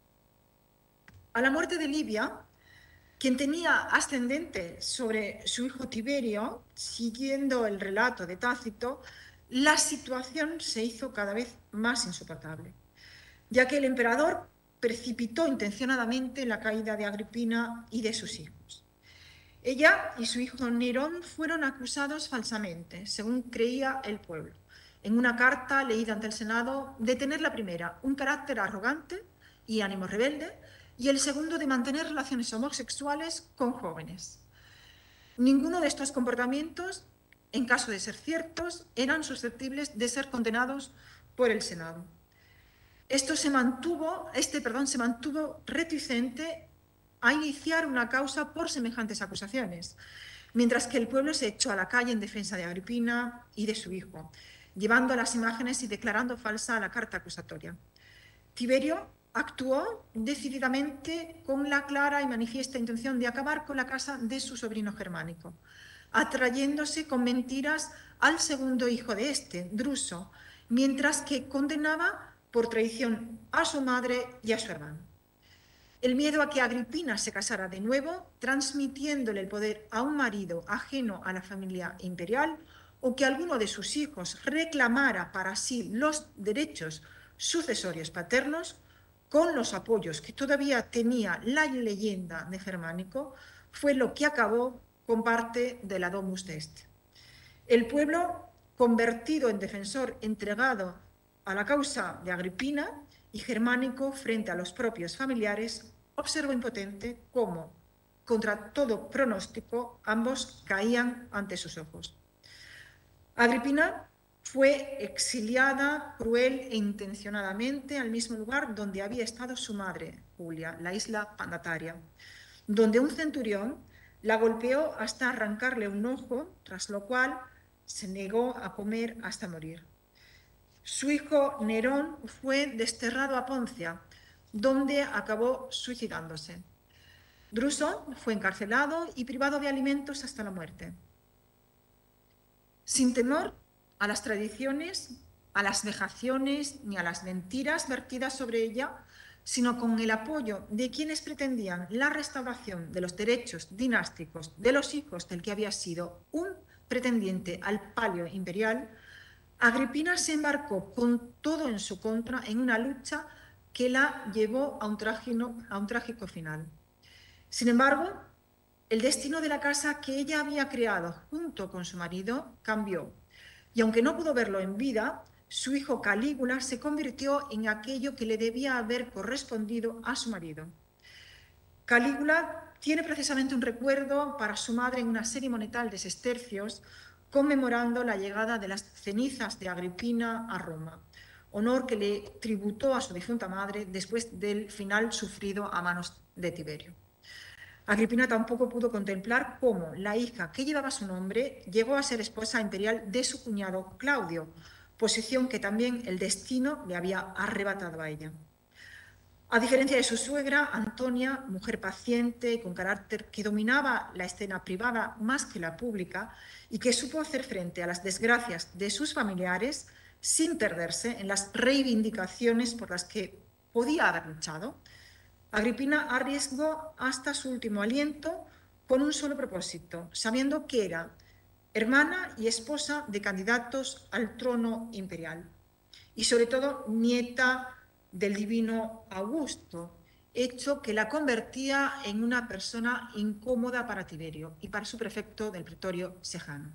Speaker 1: A la muerte de Livia, quien tenía ascendente sobre su hijo Tiberio, siguiendo el relato de Tácito, la situación se hizo cada vez más insoportable, ya que el emperador precipitó intencionadamente la caída de Agripina y de sus hijos. Ella y su hijo Nerón fueron acusados falsamente, según creía el pueblo, en una carta leída ante el Senado, de tener la primera un carácter arrogante y ánimo rebelde, y el segundo de mantener relaciones homosexuales con jóvenes. Ninguno de estos comportamientos, en caso de ser ciertos, eran susceptibles de ser condenados por el Senado. Esto se mantuvo, este perdón, se mantuvo reticente a iniciar una causa por semejantes acusaciones, mientras que el pueblo se echó a la calle en defensa de Agripina y de su hijo, llevando las imágenes y declarando falsa la carta acusatoria. Tiberio actuó decididamente con la clara y manifiesta intención de acabar con la casa de su sobrino Germánico, atrayéndose con mentiras al segundo hijo de este, Druso, mientras que condenaba por traición a su madre y a su hermano. el miedo a que Agripina se casara de nuevo, transmitiéndole el poder a un marido ajeno a la familia imperial, o que alguno de sus hijos reclamara para sí los derechos sucesorios paternos, con los apoyos que todavía tenía la leyenda de Germánico, fue lo que acabó con parte de la Domus Est. El pueblo, convertido en defensor entregado a la causa de Agripina, y Germánico, frente a los propios familiares, observó impotente cómo, contra todo pronóstico, ambos caían ante sus ojos. Agripina fue exiliada cruel e intencionadamente al mismo lugar donde había estado su madre, Julia, la isla Pandataria, donde un centurión la golpeó hasta arrancarle un ojo, tras lo cual se negó a comer hasta morir. Su hijo Nerón fue desterrado a Poncia, donde acabó suicidándose. Druso fue encarcelado y privado de alimentos hasta la muerte. Sin temor a las tradiciones, a las vejaciones ni a las mentiras vertidas sobre ella, sino con el apoyo de quienes pretendían la restauración de los derechos dinásticos de los hijos del que había sido un pretendiente al palio imperial, Agripina se embarcó con todo en su contra en una lucha que la llevó a un, trágico, a un trágico final. Sin embargo, el destino de la casa que ella había creado junto con su marido cambió, y aunque no pudo verlo en vida, su hijo Calígula se convirtió en aquello que le debía haber correspondido a su marido. Calígula tiene precisamente un recuerdo para su madre en una serie monumental de sestercios, conmemorando la llegada de las cenizas de Agripina a Roma, honor que le tributó a su difunta madre después del final sufrido a manos de Tiberio. Agripina tampoco pudo contemplar cómo la hija que llevaba su nombre llegó a ser esposa imperial de su cuñado Claudio, posición que también el destino le había arrebatado a ella. A diferencia de su suegra, Antonia, mujer paciente y con carácter que dominaba la escena privada más que la pública y que supo hacer frente a las desgracias de sus familiares sin perderse en las reivindicaciones por las que podía haber luchado, Agripina arriesgó hasta su último aliento con un solo propósito, sabiendo que era hermana y esposa de candidatos al trono imperial y sobre todo nieta del divino Augusto, hecho que la convertía en una persona incómoda para Tiberio y para su prefecto del pretorio Sejano.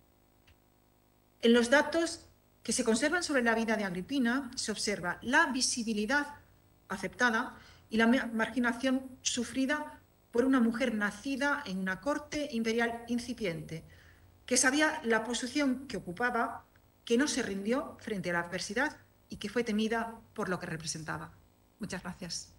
Speaker 1: En los datos que se conservan sobre la vida de Agripina se observa la visibilidad aceptada y la marginación sufrida por una mujer nacida en una corte imperial incipiente, que sabía la posición que ocupaba, que no se rindió frente a la adversidad y que fue temida por lo que representaba. Muchas gracias.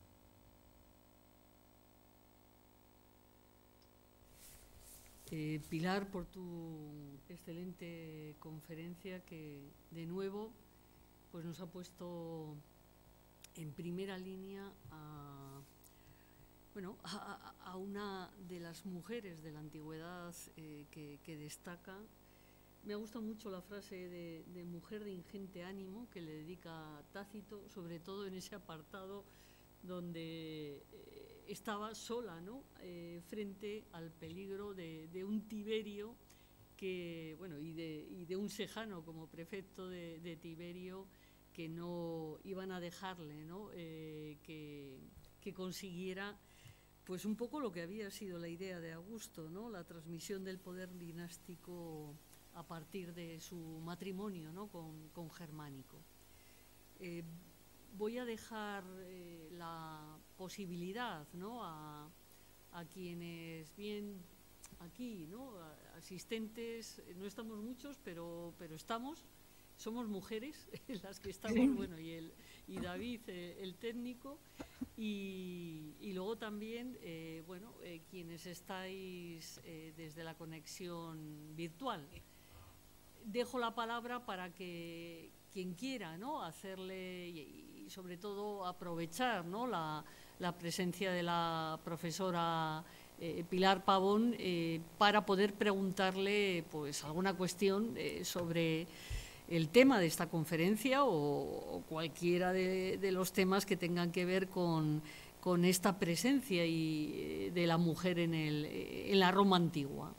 Speaker 2: Eh, Pilar, por tu excelente conferencia que, de nuevo, pues nos ha puesto en primera línea a, bueno, a, a una de las mujeres de la antigüedad eh, que, que destaca. Me ha gustado mucho la frase de, de mujer de ingente ánimo que le dedica Tácito, sobre todo en ese apartado donde eh, estaba sola, ¿no? eh, frente al peligro de, de un Tiberio que, bueno, y de, y de un Sejano como prefecto de, de Tiberio, que no iban a dejarle, ¿no? eh, que, que consiguiera pues un poco lo que había sido la idea de Augusto, ¿no? La transmisión del poder dinástico a partir de su matrimonio, ¿no? con, con Germánico. Eh, voy a dejar eh, la posibilidad, ¿no? a, a quienes bien aquí, ¿no? a, asistentes, no estamos muchos, pero, pero estamos, somos mujeres las que estamos, sí. bueno, y, el, y David, eh, el técnico, y, y luego también, eh, bueno, eh, quienes estáis eh, desde la conexión virtual. Dejo la palabra para que quien quiera, ¿no? hacerle y, y sobre todo aprovechar, ¿no? la, la presencia de la profesora eh, Pilar Pavón eh, para poder preguntarle pues alguna cuestión eh, sobre el tema de esta conferencia o, o cualquiera de, de los temas que tengan que ver con, con esta presencia y, de la mujer en, el, en la Roma antigua.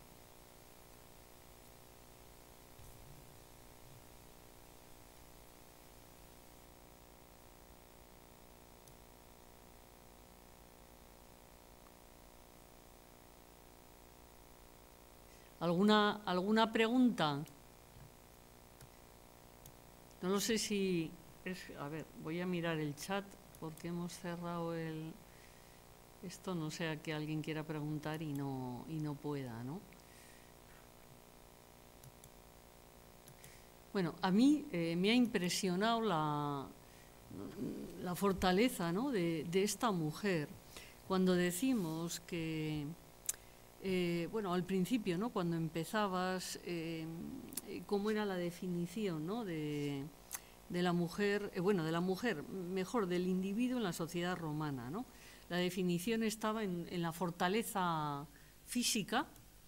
Speaker 2: ¿Alguna, alguna pregunta? No lo sé si... Es, a ver, voy a mirar el chat porque hemos cerrado el... Esto no sea que alguien quiera preguntar y no, y no pueda, ¿no? Bueno, a mí eh, me ha impresionado la, la fortaleza, ¿no?, de, de esta mujer. Cuando decimos que... Eh, bueno, al principio, ¿no?, cuando empezabas, eh, cómo era la definición, ¿no?, de, de la mujer, eh, bueno, de la mujer, mejor, del individuo en la sociedad romana, ¿no? La definición estaba en, en la fortaleza física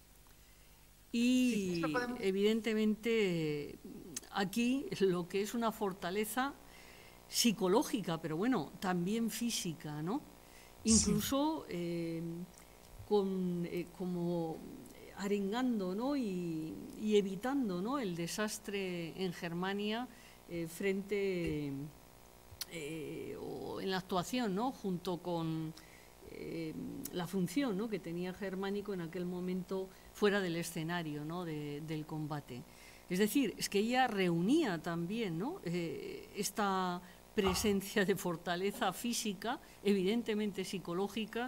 Speaker 2: y, sí, evidentemente, aquí lo que es una fortaleza psicológica, pero bueno, también física, ¿no? Incluso... Sí. Eh, Con, eh, como arengando, ¿no?, y, y evitando, ¿no?, el desastre en Germania eh, frente eh, o en la actuación, ¿no?, junto con eh, la función, ¿no?, que tenía Germánico en aquel momento fuera del escenario, ¿no?, de, del combate. Es decir, es que ella reunía también, ¿no?, eh, esta presencia de fortaleza física, evidentemente psicológica,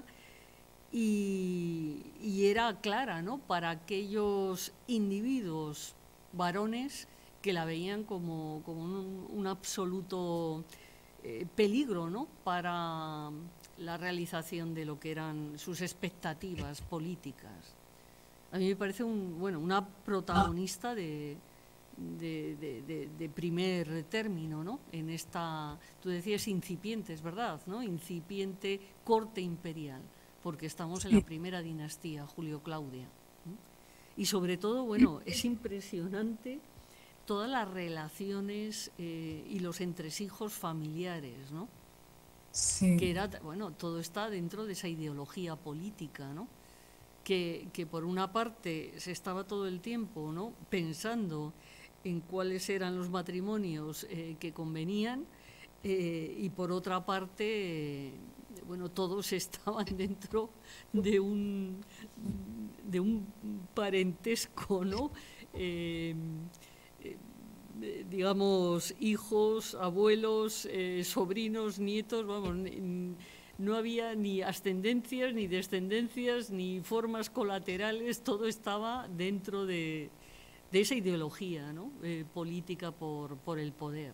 Speaker 2: Y, y era clara, ¿no?, para aquellos individuos varones que la veían como, como un, un absoluto eh, peligro, ¿no?, para la realización de lo que eran sus expectativas políticas. A mí me parece un, bueno, una protagonista de, de, de, de, de primer término, ¿no?, en esta, tú decías incipientes, ¿verdad?, ¿no?, incipiente corte imperial, porque estamos en la primera dinastía, Julio-Claudia. Y sobre todo, bueno, es impresionante todas las relaciones eh, y los entresijos familiares, ¿no? Sí. Que era, bueno, todo está dentro de esa ideología política, ¿no? Que, que por una parte se estaba todo el tiempo, ¿no?, pensando en cuáles eran los matrimonios eh, que convenían eh, y por otra parte... Eh, bueno, todos estaban dentro de un, de un parentesco, ¿no? Eh, eh, digamos, hijos, abuelos, eh, sobrinos, nietos, vamos, no había ni ascendencias, ni descendencias, ni formas colaterales, todo estaba dentro de, de esa ideología, ¿no?, eh, política por, por el poder.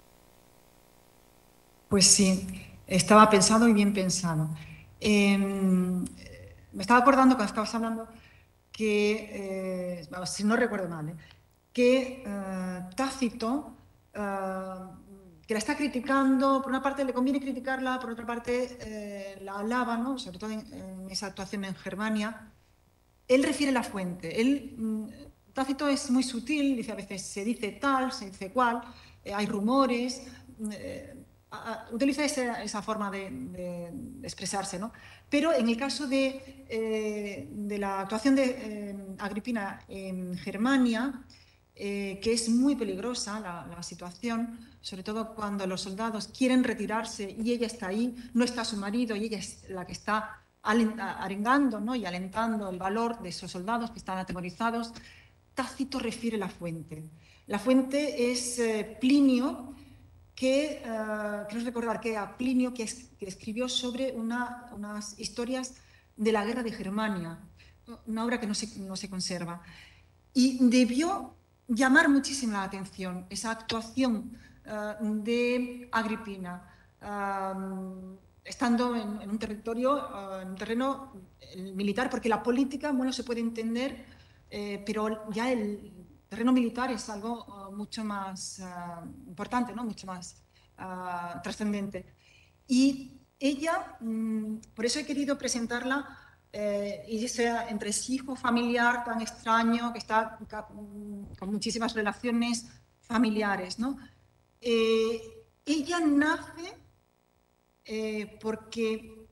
Speaker 1: Pues sí. Estaba pensado y bien pensado. Eh, me estaba acordando cuando estabas hablando que, eh, si no recuerdo mal, eh, que eh, Tácito, eh, que la está criticando, por una parte le conviene criticarla, por otra parte eh, la alaba, ¿no?, sobre todo en, en esa actuación en Germania. Él refiere la fuente. Él, Tácito es muy sutil, dice a veces se dice tal, se dice cual, eh, hay rumores... Eh, utiliza esa, esa forma de, de, de expresarse, ¿no? Pero en el caso de, eh, de la actuación de eh, Agripina en Germania, eh, que es muy peligrosa la, la situación, sobre todo cuando los soldados quieren retirarse y ella está ahí, no está su marido y ella es la que está arengando, ¿no?, y alentando el valor de esos soldados que están atemorizados. Tácito refiere la fuente. La fuente es eh, Plinio, que, uh, quiero recordar que a Plinio, que, es, que escribió sobre una, unas historias de la guerra de Germania, una obra que no se, no se conserva. Y debió llamar muchísimo la atención esa actuación uh, de Agripina, uh, estando en, en un territorio, uh, en un terreno militar, porque la política, bueno, se puede entender, eh, pero ya el terreno militar es algo uh, mucho más uh, importante, ¿no?, mucho más uh, trascendente. Y ella, um, por eso he querido presentarla, eh, y ese entresijo familiar tan extraño, que está con muchísimas relaciones familiares, ¿no? Eh, ella nace eh, porque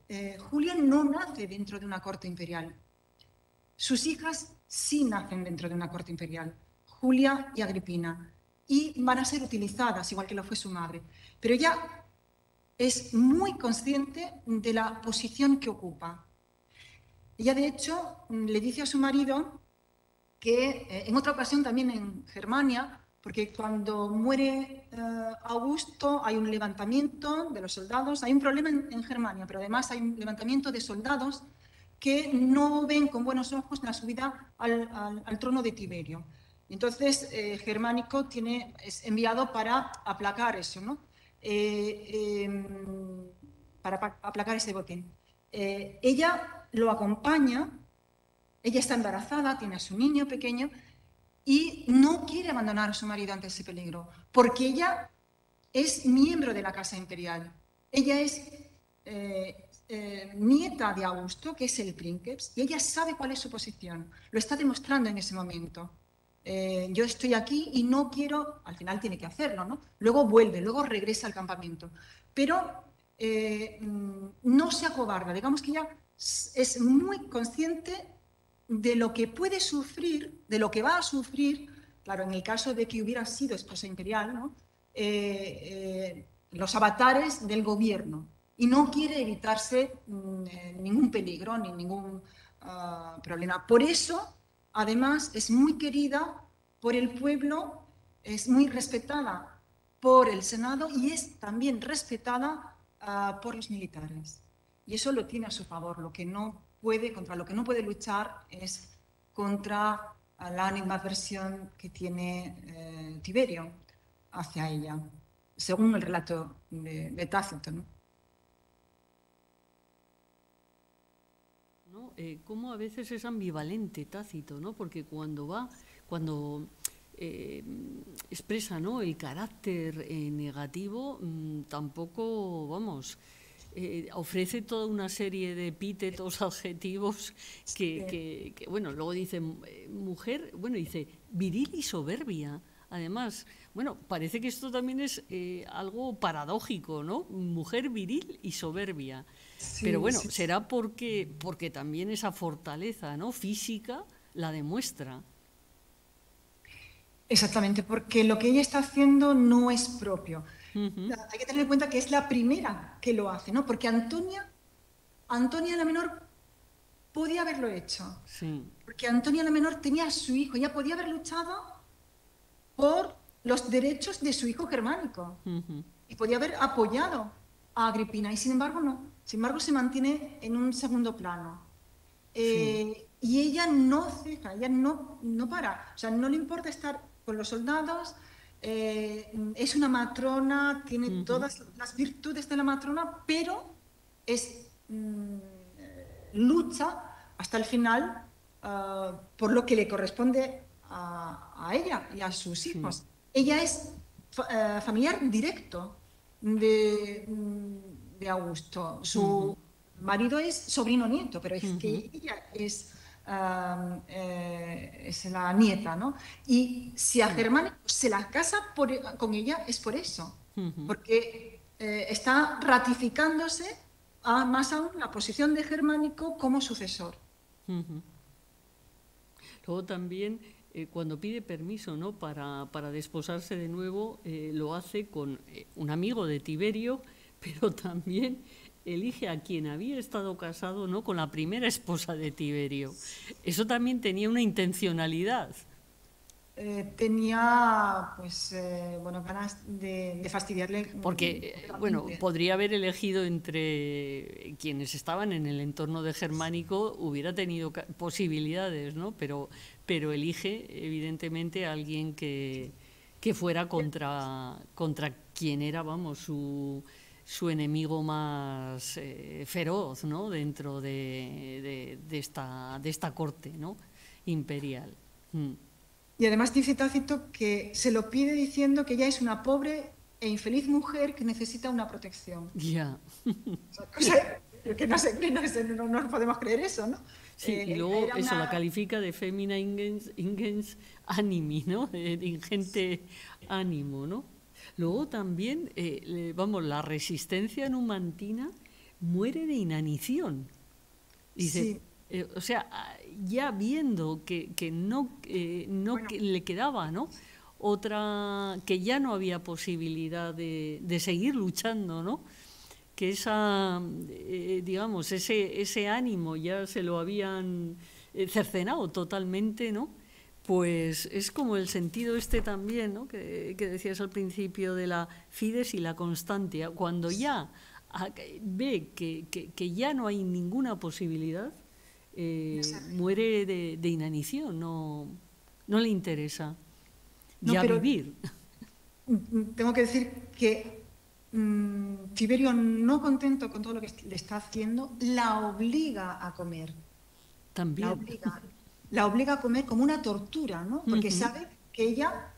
Speaker 1: eh, Julia no nace dentro de una corte imperial. Sus hijas sí nacen dentro de una corte imperial, Julia y Agripina, y van a ser utilizadas, igual que lo fue su madre. Pero ella es muy consciente de la posición que ocupa. Ella, de hecho, le dice a su marido que eh, en otra ocasión también en Germania, porque cuando muere eh, Augusto hay un levantamiento de los soldados, hay un problema en, en Germania, pero además hay un levantamiento de soldados que no ven con buenos ojos la subida al, al, al trono de Tiberio. Entonces, eh, Germánico tiene, es enviado para aplacar eso, ¿no? Eh, eh, para aplacar ese botín. Eh, ella lo acompaña, ella está embarazada, tiene a su niño pequeño y no quiere abandonar a su marido ante ese peligro, porque ella es miembro de la Casa Imperial. Ella es eh, eh, nieta de Augusto, que es el princeps, y ella sabe cuál es su posición. Lo está demostrando en ese momento. Eh, yo estoy aquí y no quiero, al final tiene que hacerlo, ¿no? Luego vuelve, luego regresa al campamento. Pero eh, no se acobarda, digamos que ella es muy consciente de lo que puede sufrir, de lo que va a sufrir, claro, en el caso de que hubiera sido esposa imperial, ¿no? eh, eh, los avatares del gobierno, y no quiere evitarse mm, ningún peligro ni ningún uh, problema. Por eso, además, es muy querida por el pueblo, es muy respetada por el Senado y es también respetada uh, por los militares. Y eso lo tiene a su favor. Lo que no puede, contra lo que no puede luchar es contra la animadversión que tiene eh, Tiberio hacia ella, según el relato de, de Tácito, ¿no?
Speaker 2: ¿No? Eh, cómo a veces es ambivalente Tácito, ¿no? Porque cuando va, cuando eh, expresa, ¿no?, el carácter eh, negativo, mmm, tampoco, vamos, eh, ofrece toda una serie de epítetos, adjetivos que, que, que, bueno, luego dice mujer, bueno, dice viril y soberbia. Además, bueno, parece que esto también es eh, algo paradójico, ¿no? Mujer viril y soberbia. Sí, pero bueno, sí, será porque, porque también esa fortaleza, ¿no?, física la demuestra.
Speaker 1: Exactamente, porque lo que ella está haciendo no es propio. Uh-huh. Hay que tener en cuenta que es la primera que lo hace, ¿no? Porque Antonia, Antonia la menor podía haberlo hecho. Sí. Porque Antonia la menor tenía a su hijo, ella podía haber luchado por los derechos de su hijo Germánico. Uh-huh. Y podía haber apoyado a Agripina, y sin embargo no. Sin embargo se mantiene en un segundo plano. Eh, sí. Y ella no ceja, ella no, no para. O sea, no le importa estar con los soldados, eh, es una matrona, tiene uh-huh. todas las virtudes de la matrona, pero es mm, lucha hasta el final uh, por lo que le corresponde a, a ella y a sus hijos. Sí. Ella es fa- uh, familiar directo de, de Augusto. Su uh-huh. marido es sobrino nieto, pero es uh-huh. que ella es, uh, eh, es la nieta, ¿no? Y si a Germánico se la casa por, con ella es por eso, uh-huh. porque eh, está ratificándose a, más aún la posición de Germánico como sucesor.
Speaker 2: Uh-huh. Luego también eh, cuando pide permiso, ¿no?, para, para desposarse de nuevo, eh, lo hace con eh, un amigo de Tiberio, pero también elige a quien había estado casado, ¿no?, con la primera esposa de Tiberio. Eso también tenía una intencionalidad.
Speaker 1: Eh, tenía, pues, eh, bueno, ganas de, de fastidiarle.
Speaker 2: Porque, eh, bueno, podría haber elegido entre quienes estaban en el entorno de Germánico, hubiera tenido posibilidades, ¿no? Pero, pero elige, evidentemente, a alguien que, que fuera contra, contra quien era, vamos, su, su enemigo más eh, feroz, ¿no?, dentro de, de, de, esta, de esta corte, ¿no?, imperial. Mm.
Speaker 1: Y además dice Tácito que se lo pide diciendo que ella es una pobre e infeliz mujer que necesita una protección.
Speaker 2: Ya.
Speaker 1: Yeah. O sea, que no, sé, no, no, no nos podemos creer eso, ¿no?
Speaker 2: Sí, eh, y luego eso una... la califica de femina ingens, ingens animi, ¿no? De, de ingente ánimo, ¿no? Luego también, eh, vamos, la resistencia numantina muere de inanición. Dice,
Speaker 1: Sí.
Speaker 2: eh, o sea, ya viendo que, que no, eh, no
Speaker 1: Bueno.
Speaker 2: que le quedaba, ¿no?, otra, que ya no había posibilidad de, de seguir luchando, ¿no?, que esa, eh, digamos, ese, ese ánimo ya se lo habían eh, cercenado totalmente, ¿no? Pues es como el sentido este también, ¿no?, que, que decías al principio, de la fides y la constancia. Cuando ya a, ve que, que, que ya no hay ninguna posibilidad, eh, muere de, de inanición, no, no le interesa
Speaker 1: No,
Speaker 2: ya
Speaker 1: pero
Speaker 2: vivir.
Speaker 1: tengo que decir que mmm, Tiberio, no contento con todo lo que le está haciendo, la obliga a comer.
Speaker 2: También.
Speaker 1: La obliga, la obliga a comer como una tortura, ¿no? Porque
Speaker 2: Uh-huh.
Speaker 1: sabe que ella,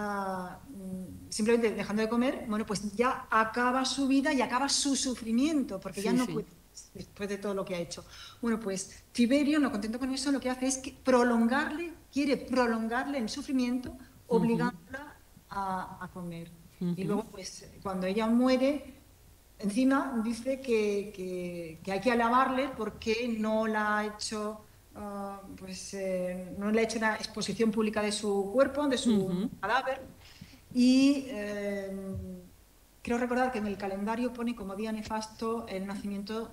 Speaker 1: uh, simplemente dejando de comer, bueno, pues ya acaba su vida y acaba su sufrimiento, porque
Speaker 2: Sí,
Speaker 1: ya no
Speaker 2: sí.
Speaker 1: puede, después de todo lo que ha hecho. Bueno, pues Tiberio, no contento con eso, lo que hace es que prolongarle, quiere prolongarle el sufrimiento, obligándola uh-huh. a, a comer. Uh-huh. Y luego, pues, cuando ella muere, encima dice que, que, que hay que alabarle porque no la ha hecho... Uh, pues eh, no le ha hecho una exposición pública de su cuerpo, de su uh-huh. cadáver, y eh, creo recordar que en el calendario pone como día nefasto el nacimiento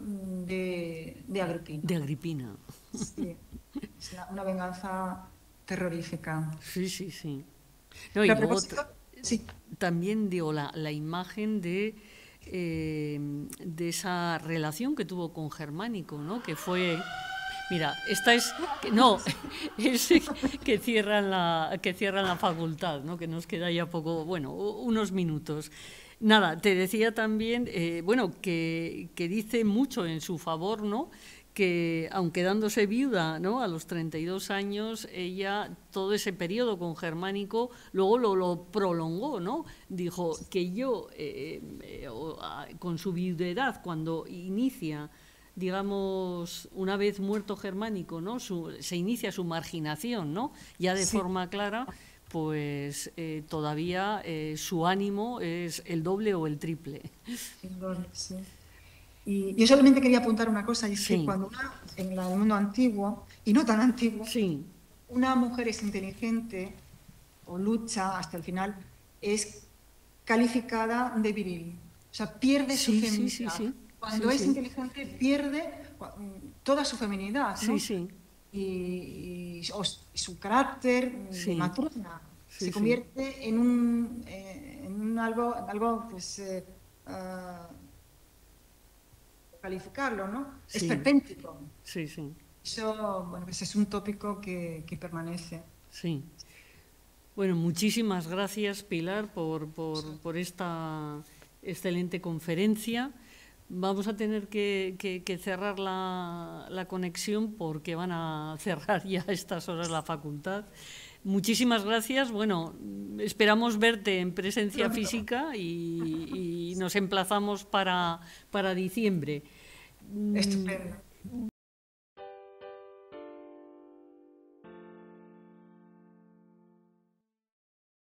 Speaker 1: de, de Agripina.
Speaker 2: De Agripina.
Speaker 1: Sí, es una, una venganza terrorífica.
Speaker 2: Sí, sí, sí. No, y luego
Speaker 1: sí.
Speaker 2: también digo la, la imagen de, eh, de esa relación que tuvo con Germánico, ¿no?, que fue... Mira, esta es, no, es que cierran la, que cierran la facultad, ¿no?, que nos queda ya poco, bueno, unos minutos. Nada, te decía también, eh, bueno, que, que dice mucho en su favor, ¿no?, que aunque dándose viuda, ¿no?, a los treinta y dos años, ella todo ese periodo con Germánico luego lo, lo prolongó, ¿no? Dijo que yo, eh, eh, con su viudedad, cuando inicia, digamos, una vez muerto Germánico, ¿no?, su, se inicia su marginación, ¿no?, ya de sí. forma clara, pues eh, todavía eh, su ánimo es el doble o el triple.
Speaker 1: El doble, sí. Y yo solamente quería apuntar una cosa, y es
Speaker 2: sí.
Speaker 1: que cuando una, en el mundo antiguo, y no tan antiguo,
Speaker 2: sí.
Speaker 1: una mujer es inteligente o lucha hasta el final, es calificada de viril. O sea, pierde
Speaker 2: sí,
Speaker 1: su feminidad.
Speaker 2: Sí, sí, sí.
Speaker 1: Cuando
Speaker 2: sí,
Speaker 1: es
Speaker 2: sí.
Speaker 1: inteligente, pierde toda su feminidad, ¿no?
Speaker 2: Sí, sí.
Speaker 1: Y, y, o, y su carácter
Speaker 2: sí.
Speaker 1: de matrona
Speaker 2: sí,
Speaker 1: se convierte sí. en un, eh, en un algo, algo pues, eh, uh, calificarlo, ¿no? Sí. Esperpéntico.
Speaker 2: Sí, sí.
Speaker 1: Eso, bueno, pues es un tópico que, que permanece.
Speaker 2: Sí. Bueno, muchísimas gracias, Pilar, por, por, por esta excelente conferencia. Vamos a tener que, que, que cerrar la, la conexión porque van a cerrar ya a estas horas la facultad. Muchísimas gracias. Bueno, esperamos verte en presencia física y, y nos emplazamos para, para diciembre.
Speaker 1: Estupendo.